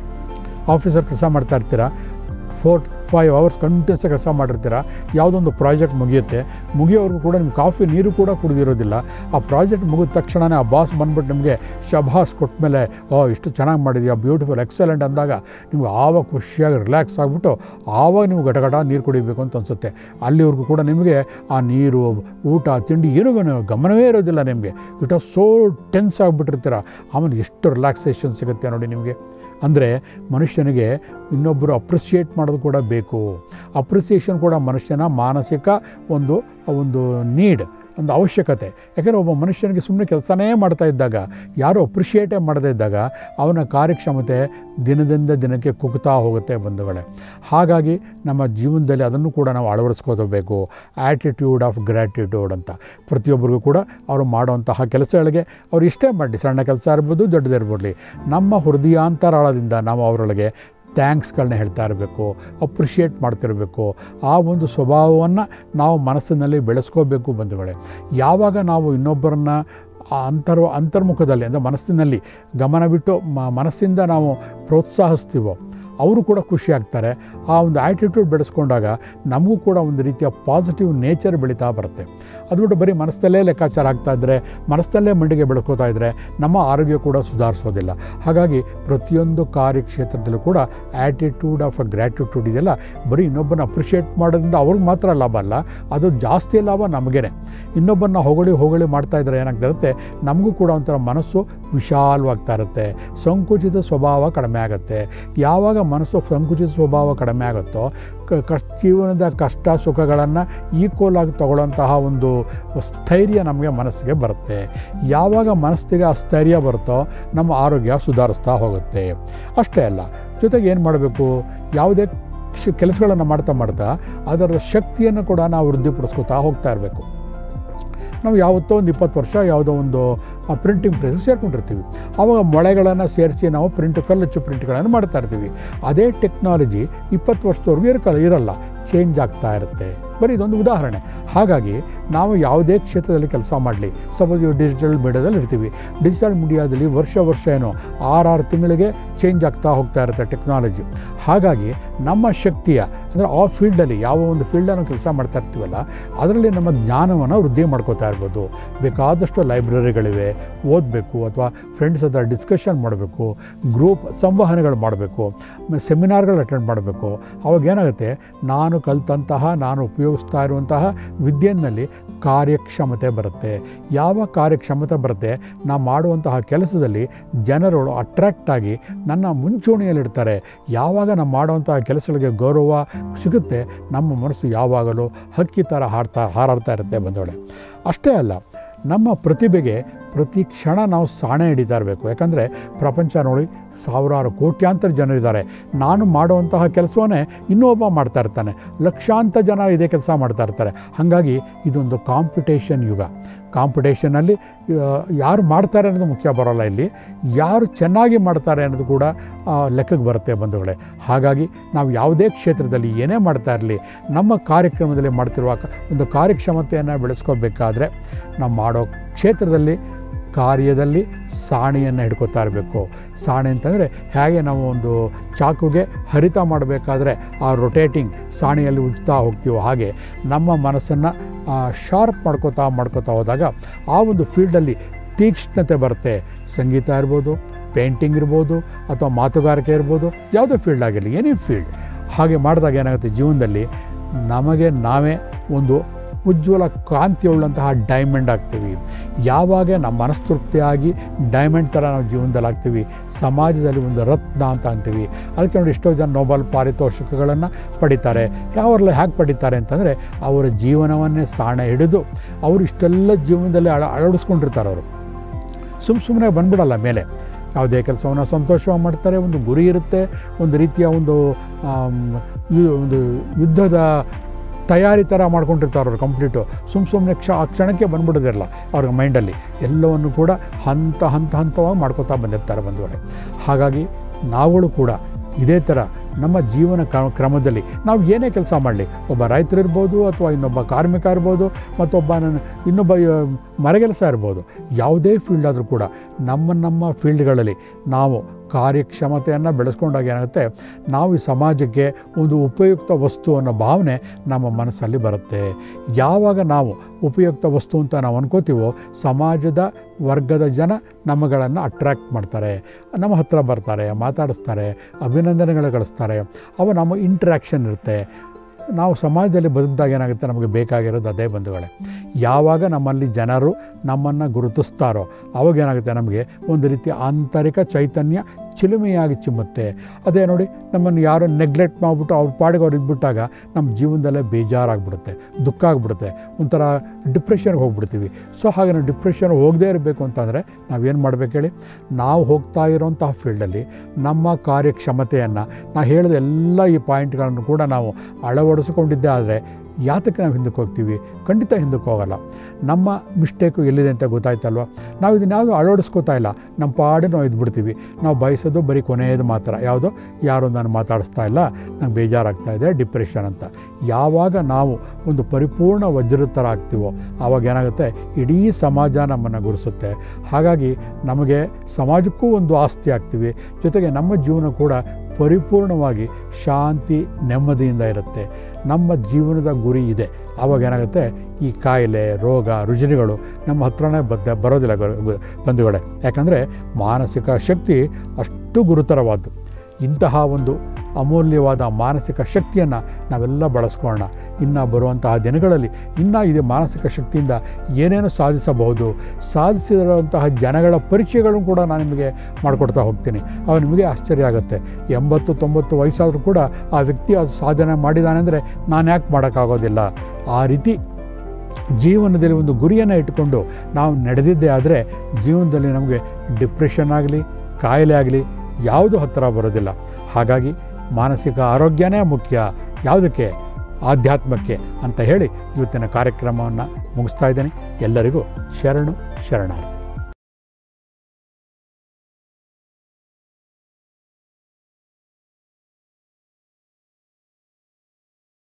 ಆಫೀಸಲ್ಲಿ ಕೆಲಸ ಮಾಡ್ತಾ ಇರ್ತೀರಾ, ಫೋರ್ ಫೈವ್ ಅವರ್ಸ್ ಕಂಟಿನ್ಯೂಸ್ ಕೆಲಸ ಮಾಡಿರ್ತೀರ, ಯಾವುದೊಂದು ಪ್ರಾಜೆಕ್ಟ್ ಮುಗಿಯುತ್ತೆ, ಮುಗಿಯೋವರೆಗೂ ಕೂಡ ನಿಮ್ಮ ಕಾಫಿ ನೀರು ಕೂಡ ಕುಡಿದಿರೋದಿಲ್ಲ. ಆ ಪ್ರಾಜೆಕ್ಟ್ ಮುಗಿದ ತಕ್ಷಣವೇ ಆ ಬಾಸ್ ಬಂದ್ಬಿಟ್ಟು ನಿಮಗೆ ಶಭಾಸ್ ಕೊಟ್ಟ ಮೇಲೆ ಓ ಇಷ್ಟು ಚೆನ್ನಾಗಿ ಮಾಡಿದೆಯಾ, ಬ್ಯೂಟಿಫುಲ್, ಎಕ್ಸಲೆಂಟ್ ಅಂದಾಗ ನಿಮ್ಗೆ ಆವಾಗ ಖುಷಿಯಾಗಿ ರಿಲ್ಯಾಕ್ಸ್ ಆಗಿಬಿಟ್ಟು ಆವಾಗ ನೀವು ಗಟಗಟ ನೀರು ಕುಡಿಬೇಕು ಅಂತ ಅನಿಸುತ್ತೆ. ಅಲ್ಲಿವರೆಗೂ ಕೂಡ ನಿಮಗೆ ಆ ನೀರು, ಊಟ, ತಿಂಡಿ ಏನೂ ಗಮನವೇ ಇರೋದಿಲ್ಲ ನಿಮಗೆ. ಇಟ್ ಆಸ್ ಸೋ ಟೆನ್ಸ್ ಆಗಿಬಿಟ್ಟಿರ್ತೀರ. ಆಮೇಲೆ ಎಷ್ಟು ರಿಲ್ಯಾಕ್ಸೇಷನ್ ಸಿಗುತ್ತೆ ನೋಡಿ ನಿಮಗೆ. ಅಂದರೆ ಮನುಷ್ಯನಿಗೆ ಇನ್ನೊಬ್ಬರು ಅಪ್ರಿಷಿಯೇಟ್ ಮಾಡೋದು ಕೂಡ ಬೇಕು. ಅಪ್ರಿಸಿಯೇಷನ್ ಕೂಡ ಮನುಷ್ಯನ ಮಾನಸಿಕ ಒಂದು ಒಂದು ನೀಡ್, ಒಂದು ಅವಶ್ಯಕತೆ. ಯಾಕೆಂದರೆ ಒಬ್ಬ ಮನುಷ್ಯನಿಗೆ ಸುಮ್ಮನೆ ಕೆಲಸನೇ ಮಾಡ್ತಾ ಇದ್ದಾಗ, ಯಾರು ಅಪ್ರಿಷಿಯೇಟೇ ಮಾಡದೇ ಇದ್ದಾಗ ಅವನ ಕಾರ್ಯಕ್ಷಮತೆ ದಿನದಿಂದ ದಿನಕ್ಕೆ ಕುಗ್ತಾ ಹೋಗುತ್ತೆ ಬಂಧುಗಳೇ. ಹಾಗಾಗಿ ನಮ್ಮ ಜೀವನದಲ್ಲಿ ಅದನ್ನು ಕೂಡ ನಾವು ಅಳವಡಿಸ್ಕೋಬೇಕು, ಆ್ಯಟಿಟ್ಯೂಡ್ ಆಫ್ ಗ್ರ್ಯಾಟಿಟ್ಯೂಡ್ ಅಂತ. ಪ್ರತಿಯೊಬ್ಬರಿಗೂ ಕೂಡ ಅವರು ಮಾಡುವಂತಹ ಕೆಲಸಗಳಿಗೆ ಅವ್ರು ಇಷ್ಟೇ ಮಾಡಿ, ಸಣ್ಣ ಕೆಲಸ ಇರ್ಬೋದು ದೊಡ್ಡದಿರ್ಬೋದು, ನಮ್ಮ ಹೃದಯಾಂತರಾಳದಿಂದ ನಾವು ಅವರೊಳಗೆ ಥ್ಯಾಂಕ್ಸ್ಗಳನ್ನ ಹೇಳ್ತಾ ಇರಬೇಕು, ಅಪ್ರಿಷಿಯೇಟ್ ಮಾಡ್ತಿರಬೇಕು. ಆ ಒಂದು ಸ್ವಭಾವವನ್ನು ನಾವು ಮನಸ್ಸಿನಲ್ಲಿ ಬೆಳೆಸ್ಕೋಬೇಕು ಬಂಧುಗಳೇ. ಯಾವಾಗ ನಾವು ಇನ್ನೊಬ್ಬರನ್ನ ಅಂತರ್ ಅಂತರ್ಮುಖದಲ್ಲಿ ಅಂದರೆ ಮನಸ್ಸಿನಲ್ಲಿ ಗಮನ ಬಿಟ್ಟು ಮನಸ್ಸಿಂದ ನಾವು ಪ್ರೋತ್ಸಾಹಿಸ್ತೀವೋ ಅವರು ಕೂಡ ಖುಷಿಯಾಗ್ತಾರೆ. ಆ ಒಂದು ಆ್ಯಟಿಟ್ಯೂಡ್ ಬೆಳೆಸ್ಕೊಂಡಾಗ ನಮಗೂ ಕೂಡ ಒಂದು ರೀತಿಯ ಪಾಸಿಟಿವ್ ನೇಚರ್ ಬೆಳೀತಾ ಬರುತ್ತೆ. ಅದು ಬಿಟ್ಟು ಬರೀ ಮನಸ್ಸಲ್ಲೇ ಲೆಕ್ಕಾಚಾರ ಆಗ್ತಾಯಿದ್ರೆ, ಮನಸ್ಸಲ್ಲೇ ಮಂಡಿಗೆ ಬೆಳ್ಕೋತಾ ಇದ್ದರೆ ನಮ್ಮ ಆರೋಗ್ಯ ಕೂಡ ಸುಧಾರಿಸೋದಿಲ್ಲ. ಹಾಗಾಗಿ ಪ್ರತಿಯೊಂದು ಕಾರ್ಯಕ್ಷೇತ್ರದಲ್ಲೂ ಕೂಡ ಆ್ಯಟಿಟ್ಯೂಡ್ ಆಫ್ ಅ ಗ್ರ್ಯಾಟಿಟ್ಯೂಡ್ ಇದೆಯಲ್ಲ, ಬರೀ ಇನ್ನೊಬ್ಬನ ಅಪ್ರಿಷಿಯೇಟ್ ಮಾಡೋದ್ರಿಂದ ಅವ್ರಿಗೆ ಮಾತ್ರ ಲಾಭ ಅಲ್ಲ, ಅದು ಜಾಸ್ತಿ ಲಾಭ ನಮಗೇ. ಇನ್ನೊಬ್ಬರನ್ನ ಹೊಗಳಿ ಹೊಗಳಿ ಮಾಡ್ತಾಯಿದ್ರೆ ಏನಾಗ್ತಿರುತ್ತೆ, ನಮಗೂ ಕೂಡ ಒಂಥರ ಮನಸ್ಸು ವಿಶಾಲವಾಗ್ತಾ ಇರುತ್ತೆ, ಸಂಕುಚಿತ ಸ್ವಭಾವ ಕಡಿಮೆ ಆಗುತ್ತೆ. ಯಾವಾಗ ಮನಸ್ಸು ಸಂಕುಚಿತ ಸ್ವಭಾವ ಕಡಿಮೆ ಆಗುತ್ತೋ ಕಷ್ಟ ಜೀವನದ ಕಷ್ಟ ಸುಖಗಳನ್ನು ಈಕ್ವಲ್ ಆಗಿ ತಗೊಳ್ಳೋಂತಹ ಒಂದು ಸ್ಥೈರ್ಯ ನಮಗೆ ಮನಸ್ಸಿಗೆ ಬರುತ್ತೆ. ಯಾವಾಗ ಮನಸ್ಸಿಗೆ ಆ ಸ್ಥೈರ್ಯ ಬರುತ್ತೋ ನಮ್ಮ ಆರೋಗ್ಯ ಸುಧಾರಿಸ್ತಾ ಹೋಗುತ್ತೆ. ಅಷ್ಟೇ ಅಲ್ಲ, ಜೊತೆಗೆ ಏನು ಮಾಡಬೇಕು, ಯಾವುದೇ ಶ್ ಕೆಲಸಗಳನ್ನು ಮಾಡ್ತಾ ಮಾಡ್ತಾ ಅದರ ಶಕ್ತಿಯನ್ನು ಕೂಡ ನಾವು ವೃದ್ಧಿಪಡಿಸ್ಕೊತಾ ಹೋಗ್ತಾ ಇರಬೇಕು. ನಾವು ಯಾವತ್ತೋ ಒಂದು ಇಪ್ಪತ್ತು ವರ್ಷ ಯಾವುದೋ ಒಂದು ಪ್ರಿಂಟಿಂಗ್ ಪ್ರೆಸ್ ಸೇರ್ಕೊಂಡಿರ್ತೀವಿ. ಆವಾಗ ಮೊಳೆಗಳನ್ನು ಸೇರಿಸಿ ನಾವು ಪ್ರಿಂಟ್ ಕಲ್ಲಚ್ಚು ಪ್ರಿಂಟ್ಗಳನ್ನು ಮಾಡ್ತಾ ಇರ್ತೀವಿ. ಅದೇ ಟೆಕ್ನಾಲಜಿ ಇಪ್ಪತ್ತು ವರ್ಷದವರೆಗೂ ಇರಕಲ್ಲ ಇರಲ್ಲ ಚೇಂಜ್ ಆಗ್ತಾ ಇರುತ್ತೆ. ಬರೀ ಇದೊಂದು ಉದಾಹರಣೆ. ಹಾಗಾಗಿ ನಾವು ಯಾವುದೇ ಕ್ಷೇತ್ರದಲ್ಲಿ ಕೆಲಸ ಮಾಡಲಿ, ಸಪೋಸ್ ಇವು ಡಿಜಿಟಲ್ ಮೀಡಿಯಾದಲ್ಲಿ ಇರ್ತೀವಿ. ಡಿಜಿಟಲ್ ಮೀಡಿಯಾದಲ್ಲಿ ವರ್ಷ ವರ್ಷ ಏನೋ ಆರಾರು ತಿಂಗಳಿಗೆ ಚೇಂಜ್ ಆಗ್ತಾ ಹೋಗ್ತಾ ಇರುತ್ತೆ ಟೆಕ್ನಾಲಜಿ. ಹಾಗಾಗಿ ನಮ್ಮ ಶಕ್ತಿಯ ಅಂದರೆ ಆ ಫೀಲ್ಡಲ್ಲಿ ಯಾವ ಒಂದು ಫೀಲ್ಡನ್ನು ಕೆಲಸ ಮಾಡ್ತಾ ಇರ್ತೀವಲ್ಲ ಅದರಲ್ಲಿ ನಮ್ಮ ಜ್ಞಾನವನ್ನು ವೃದ್ಧಿ ಮಾಡ್ಕೋತಾ ಇರ್ಬೋದು. ಬೇಕಾದಷ್ಟು ಲೈಬ್ರರಿಗಳಿವೆ, ಓದಬೇಕು ಅಥವಾ ಫ್ರೆಂಡ್ಸ್ ಹತ್ರ ಡಿಸ್ಕಷನ್ ಮಾಡಬೇಕು, ಗ್ರೂಪ್ ಸಂವಹನಗಳು ಮಾಡಬೇಕು, ಸೆಮಿನಾರ್ಗಳು ಅಟೆಂಡ್ ಮಾಡಬೇಕು. ಅವಾಗ ಏನಾಗುತ್ತೆ, ನಾನು ಕಲಿತಂತಹ ನಾನು ಉಪಯೋಗಿಸ್ತಾ ಇರುವಂತಹ ವಿದ್ಯೆಯಲ್ಲಿ ಕಾರ್ಯಕ್ಷಮತೆ ಬರುತ್ತೆ. ಯಾವ ಕಾರ್ಯಕ್ಷಮತೆ ಬರುತ್ತೆ, ನಾವು ಮಾಡುವಂತಹ ಕೆಲಸದಲ್ಲಿ ಜನರುಗಳು ಅಟ್ರ್ಯಾಕ್ಟ್ ಆಗಿ ನನ್ನ ಮುಂಚೂಣಿಯಲ್ಲಿರ್ತಾರೆ. ಯಾವಾಗ ನಾವು ಮಾಡುವಂತಹ ಕೆಲಸಗಳಿಗೆ ಗೌರವ ಸಿಗುತ್ತೆ, ನಮ್ಮ ಮನಸ್ಸು ಯಾವಾಗಲೂ ಹಕ್ಕಿ ಥರ ಹಾರ್ತಾ ಹಾರಾಡ್ತಾ ಇರುತ್ತೆ ಬಂದೋಳೆ. ಅಷ್ಟೇ ಅಲ್ಲ, ನಮ್ಮ ಪ್ರತಿಭೆಗೆ ಪ್ರತಿ ಕ್ಷಣ ನಾವು ಸಾಣೆ ಹಿಡಿತಾ ಇರಬೇಕು. ಯಾಕಂದರೆ ಪ್ರಪಂಚ ನೋಡಿ ಸಾವಿರಾರು ಕೋಟ್ಯಾಂತರ ಜನರಿದ್ದಾರೆ. ನಾನು ಮಾಡುವಂತಹ ಕೆಲಸವನ್ನೇ ಇನ್ನೊಬ್ಬ ಮಾಡ್ತಾ ಇರ್ತಾನೆ, ಲಕ್ಷಾಂತರ ಜನ ಇದೇ ಕೆಲಸ ಮಾಡ್ತಾ ಇರ್ತಾರೆ. ಹಾಗಾಗಿ ಇದೊಂದು ಕಾಂಪಿಟೇಷನ್ ಯುಗ. ಕಾಂಪಿಟೇಷನಲ್ಲಿ ಯಾರು ಮಾಡ್ತಾರೆ ಅನ್ನೋದು ಮುಖ್ಯ ಬರೋಲ್ಲ, ಇಲ್ಲಿ ಯಾರು ಚೆನ್ನಾಗಿ ಮಾಡ್ತಾರೆ ಅನ್ನೋದು ಕೂಡ ಲೆಕ್ಕಕ್ಕೆ ಬರುತ್ತೆ ಬಂಧುಗಳೇ. ಹಾಗಾಗಿ ನಾವು ಯಾವುದೇ ಕ್ಷೇತ್ರದಲ್ಲಿ ಏನೇ ಮಾಡ್ತಾ ಇರಲಿ, ನಮ್ಮ ಕಾರ್ಯಕ್ರಮದಲ್ಲಿ ಮಾಡ್ತಿರುವ ಒಂದು ಕಾರ್ಯಕ್ಷಮತೆಯನ್ನು ಬೆಳೆಸ್ಕೋಬೇಕಾದ್ರೆ ನಾವು ಮಾಡೋ ಕ್ಷೇತ್ರದಲ್ಲಿ ಕಾರ್ಯದಲ್ಲಿ ಸಾಣೆಯನ್ನು ಹಿಡ್ಕೊತಾ ಇರಬೇಕು. ಸಾಣೆ ಅಂತಂದರೆ ಹೇಗೆ ನಾವು ಒಂದು ಚಾಕುಗೆ ಹರಿತ ಮಾಡಬೇಕಾದ್ರೆ ಆ ರೊಟೇಟಿಂಗ್ ಸಾಣೆಯಲ್ಲಿ ಉಜ್ತಾ ಹೋಗ್ತೀವೋ ಹಾಗೆ ನಮ್ಮ ಮನಸ್ಸನ್ನು ಶಾರ್ಪ್ ಮಾಡ್ಕೋತಾ ಮಾಡ್ಕೋತಾ ಹೋದಾಗ ಆ ಒಂದು ಫೀಲ್ಡಲ್ಲಿ ತೀಕ್ಷ್ಣತೆ ಬರುತ್ತೆ. ಸಂಗೀತ ಇರ್ಬೋದು, ಪೇಂಟಿಂಗ್ ಇರ್ಬೋದು, ಅಥವಾ ಮಾತುಗಾರಿಕೆ ಇರ್ಬೋದು, ಯಾವುದೇ ಫೀಲ್ಡ್ ಆಗಿರಲಿ, ಎನಿ ಫೀಲ್ಡ್. ಹಾಗೆ ಮಾಡಿದಾಗ ಏನಾಗುತ್ತೆ, ಜೀವನದಲ್ಲಿ ನಮಗೆ ನಾವೇ ಒಂದು ಉಜ್ವಲ ಕಾಂತಿಯುಳ್ಳಂತಹ ಡೈಮಂಡ್ ಆಗ್ತೀವಿ. ಯಾವಾಗ ನಮ್ಮ ಮನಸ್ತೃಪ್ತಿಯಾಗಿ ಡೈಮಂಡ್ ಥರ ನಾವು ಜೀವನದಲ್ಲಿ ಆಗ್ತೀವಿ, ಸಮಾಜದಲ್ಲಿ ಒಂದು ರತ್ನ ಅಂತ ಅಂತೀವಿ. ಅದಕ್ಕೆ ನೋಡಿ ಎಷ್ಟೋ ಜನ ನೋಬಲ್ ಪಾರಿತೋಷಿಕಗಳನ್ನು ಪಡಿತಾರೆ. ಯಾವರೆಲ್ಲ ಹೇಗೆ ಪಡಿತಾರೆ ಅಂತಂದರೆ ಅವರ ಜೀವನವನ್ನೇ ಸಾಣೆ ಹಿಡಿದು ಅವರು ಇಷ್ಟೆಲ್ಲ ಜೀವನದಲ್ಲಿ ಅಳ ಅಳವಡಿಸ್ಕೊಂಡಿರ್ತಾರೆ. ಅವರು ಸುಮ್ಮ ಸುಮ್ಮನೆ ಬಂದ್ಬಿಡಲ್ಲ ಮೇಲೆ. ಯಾವುದೇ ಕೆಲಸವನ್ನು ಸಂತೋಷವಾಗಿ ಮಾಡ್ತಾರೆ, ಒಂದು ಗುರಿ ಇರುತ್ತೆ, ಒಂದು ರೀತಿಯ ಒಂದು ಒಂದು ಯುದ್ಧದ ತಯಾರಿ ಥರ ಮಾಡ್ಕೊಂಡಿರ್ತಾರೆ ಅವರು ಕಂಪ್ಲೀಟು. ಸುಮ್ಮ ಸುಮ್ಮನೆ ಕ್ಷ ಆ ಕ್ಷಣಕ್ಕೆ ಬಂದ್ಬಿಡೋದಿರಲ್ಲ ಅವ್ರಿಗೆ ಮೈಂಡಲ್ಲಿ. ಎಲ್ಲವನ್ನು ಕೂಡ ಹಂತ ಹಂತ ಹಂತವಾಗಿ ಮಾಡ್ಕೋತಾ ಬಂದಿರ್ತಾರೆ ಬಂದವರೆ. ಹಾಗಾಗಿ ನಾವುಗಳು ಕೂಡ ಇದೇ ಥರ ನಮ್ಮ ಜೀವನ ಕ್ರಮದಲ್ಲಿ ನಾವು ಏನೇ ಕೆಲಸ ಮಾಡಲಿ, ಒಬ್ಬ ರೈತರಿರ್ಬೋದು ಅಥವಾ ಇನ್ನೊಬ್ಬ ಕಾರ್ಮಿಕ ಇರ್ಬೋದು, ಮತ್ತೊಬ್ಬ ಇನ್ನೊಬ್ಬ ಮರಗೆಲಸ ಇರ್ಬೋದು, ಯಾವುದೇ ಫೀಲ್ಡ್ ಆದರೂ ಕೂಡ ನಮ್ಮ ನಮ್ಮ ಫೀಲ್ಡ್ಗಳಲ್ಲಿ ನಾವು ಕಾರ್ಯಕ್ಷಮತೆಯನ್ನು ಬೆಳೆಸ್ಕೊಂಡಾಗ ಏನಾಗುತ್ತೆ, ನಾವು ಈ ಸಮಾಜಕ್ಕೆ ಒಂದು ಉಪಯುಕ್ತ ವಸ್ತು ಅನ್ನೋ ಭಾವನೆ ನಮ್ಮ ಮನಸ್ಸಲ್ಲಿ ಬರುತ್ತೆ. ಯಾವಾಗ ನಾವು ಉಪಯುಕ್ತ ವಸ್ತು ಅಂತ ನಾವು ಅನ್ಕೋತೀವೋ ಸಮಾಜದ ವರ್ಗದ ಜನ ನಮ್ಮಗಳನ್ನು ಅಟ್ರ್ಯಾಕ್ಟ್ ಮಾಡ್ತಾರೆ, ನಮ್ಮ ಹತ್ರ ಬರ್ತಾರೆ, ಮಾತಾಡಿಸ್ತಾರೆ, ಅಭಿನಂದನೆಗಳು ಗಳಿಸ್ತಾರೆ. ಅವ ನಮ್ಮ ಇಂಟ್ರ್ಯಾಕ್ಷನ್ ಇರುತ್ತೆ. ನಾವು ಸಮಾಜದಲ್ಲಿ ಬದುಕಿದಾಗ ಏನಾಗುತ್ತೆ, ನಮಗೆ ಬೇಕಾಗಿರೋದು ಅದೇ ಬಂಧುಗಳೇ. ಯಾವಾಗ ನಮ್ಮಲ್ಲಿ ಜನರು ನಮ್ಮನ್ನು ಗುರುತಿಸ್ತಾರೋ ಅವಾಗ ಏನಾಗುತ್ತೆ, ನಮಗೆ ಒಂದು ರೀತಿಯ ಆಂತರಿಕ ಚೈತನ್ಯ ಚಿಲುಮೆಯಾಗಿ ಚಿಮ್ಮುತ್ತೆ. ಅದೇ ನೋಡಿ, ನಮ್ಮನ್ನು ಯಾರೋ ನೆಗ್ಲೆಕ್ಟ್ ಮಾಡಿಬಿಟ್ಟು ಅವ್ರ ಪಾಡಿಗೆ ಅವ್ರು ಇದ್ಬಿಟ್ಟಾಗ ನಮ್ಮ ಜೀವನದಲ್ಲೇ ಬೇಜಾರಾಗ್ಬಿಡುತ್ತೆ, ದುಃಖ ಆಗಿಬಿಡುತ್ತೆ, ಒಂಥರ ಡಿಪ್ರೆಷನ್ಗೆ ಹೋಗ್ಬಿಡ್ತೀವಿ. ಸೊ ಹಾಗೆ ನಾವು ಡಿಪ್ರೆಷನ್ ಹೋಗದೇ ಇರಬೇಕು ಅಂತಂದರೆ ನಾವೇನು ಮಾಡಬೇಕು ಹೇಳಿ, ನಾವು ಹೋಗ್ತಾ ಇರೋಂತಹ ಫೀಲ್ಡಲ್ಲಿ ನಮ್ಮ ಕಾರ್ಯಕ್ಷಮತೆಯನ್ನು ನಾ ಹೇಳಿದ ಎಲ್ಲ ಈ ಪಾಯಿಂಟ್ಗಳನ್ನು ಕೂಡ ನಾವು ಅಳವಡಿಸಿಕೊಂಡಿದ್ದೇ ಆದರೆ ಯಾತಕ್ಕೆ ನಾವು ಹಿಂದಕ್ಕೆ ಹೋಗ್ತೀವಿ? ಖಂಡಿತ ಹಿಂದಕ್ಕೆ ಹೋಗಲ್ಲ. ನಮ್ಮ ಮಿಸ್ಟೇಕು ಎಲ್ಲಿದೆ ಅಂತ ಗೊತ್ತಾಯ್ತಲ್ವ. ನಾವು ಇದನ್ನ ಯಾವುದು ಅಳವಡಿಸ್ಕೋತಾ ಇಲ್ಲ, ನಮ್ಮ ಪಾಡು ನಾವು ಇದ್ಬಿಡ್ತೀವಿ. ನಾವು ಬಯಸೋದು ಬರೀ ಕೊನೆಯದು ಮಾತ್ರ, ಯಾವುದೋ ಯಾರು ನಾನು ಮಾತಾಡಿಸ್ತಾ ಇಲ್ಲ, ನಂಗೆ ಬೇಜಾರಾಗ್ತಾ ಇದೆ, ಡಿಪ್ರೆಷನ್ ಅಂತ. ಯಾವಾಗ ನಾವು ಒಂದು ಪರಿಪೂರ್ಣ ವಜ್ರದ ಥರ ಆಗ್ತೀವೋ ಆವಾಗ ಏನಾಗುತ್ತೆ, ಇಡೀ ಸಮಾಜ ನಮ್ಮನ್ನು ಗುರುಸುತ್ತೆ. ಹಾಗಾಗಿ ನಮಗೆ ಸಮಾಜಕ್ಕೂ ಒಂದು ಆಸ್ತಿ ಆಗ್ತೀವಿ, ಜೊತೆಗೆ ನಮ್ಮ ಜೀವನ ಕೂಡ ಪರಿಪೂರ್ಣವಾಗಿ ಶಾಂತಿ ನೆಮ್ಮದಿಯಿಂದ ಇರುತ್ತೆ. ನಮ್ಮ ಜೀವನದ ಗುರಿ ಇದೆ. ಆವಾಗ ಏನಾಗುತ್ತೆ, ಈ ಕಾಯಿಲೆ, ರೋಗ, ರುಜಿನಗಳು ನಮ್ಮ ಹತ್ರನೇ ಬದ್ದ ಬರೋದಿಲ್ಲ ಬಂಧುಗಳೇ. ಯಾಕಂದರೆ ಮಾನಸಿಕ ಶಕ್ತಿ ಅಷ್ಟು ಗುರುತರವಾದ್ದು. ಇಂತಹ ಒಂದು ಅಮೂಲ್ಯವಾದ ಮಾನಸಿಕ ಶಕ್ತಿಯನ್ನು ನಾವೆಲ್ಲ ಬಳಸ್ಕೊಳ್ಳೋಣ. ಇನ್ನು ಬರುವಂತಹ ದಿನಗಳಲ್ಲಿ ಇನ್ನೂ ಇದು ಮಾನಸಿಕ ಶಕ್ತಿಯಿಂದ ಏನೇನು ಸಾಧಿಸಬಹುದು, ಸಾಧಿಸಿರುವಂತಹ ಜನಗಳ ಪರಿಚಯಗಳನ್ನು ಕೂಡ ನಾನು ನಿಮಗೆ ಮಾಡಿಕೊಡ್ತಾ ಹೋಗ್ತೀನಿ. ಅವು ನಿಮಗೆ ಆಶ್ಚರ್ಯ ಆಗುತ್ತೆ. ಎಂಬತ್ತು ತೊಂಬತ್ತು ವಯಸ್ಸಾದರೂ ಕೂಡ ಆ ವ್ಯಕ್ತಿ ಅದು ಸಾಧನೆ ಮಾಡಿದ್ದಾನೆ ಅಂದರೆ ನಾನು ಯಾಕೆ ಮಾಡೋಕ್ಕಾಗೋದಿಲ್ಲ. ಆ ರೀತಿ ಜೀವನದಲ್ಲಿ ಒಂದು ಗುರಿಯನ್ನು ಇಟ್ಟುಕೊಂಡು ನಾವು ನಡೆದಿದ್ದೇ ಆದರೆ ಜೀವನದಲ್ಲಿ ನಮಗೆ ಡಿಪ್ರೆಷನ್ ಆಗಲಿ, ಕಾಯಿಲೆ ಆಗಲಿ ಯಾವುದು ಹತ್ತಿರ ಬರೋದಿಲ್ಲ. ಹಾಗಾಗಿ ಮಾನಸಿಕ ಆರೋಗ್ಯನೇ ಮುಖ್ಯ. ಯಾವುದಕ್ಕೆ? ಆಧ್ಯಾತ್ಮಕ್ಕೆ ಅಂತ ಹೇಳಿ ಇವತ್ತಿನ ಕಾರ್ಯಕ್ರಮವನ್ನು ಮುಗಿಸ್ತಾ ಇದ್ದೇನೆ. ಎಲ್ಲರಿಗೂ ಶರಣು ಶರಣಾರ್ಥಿ.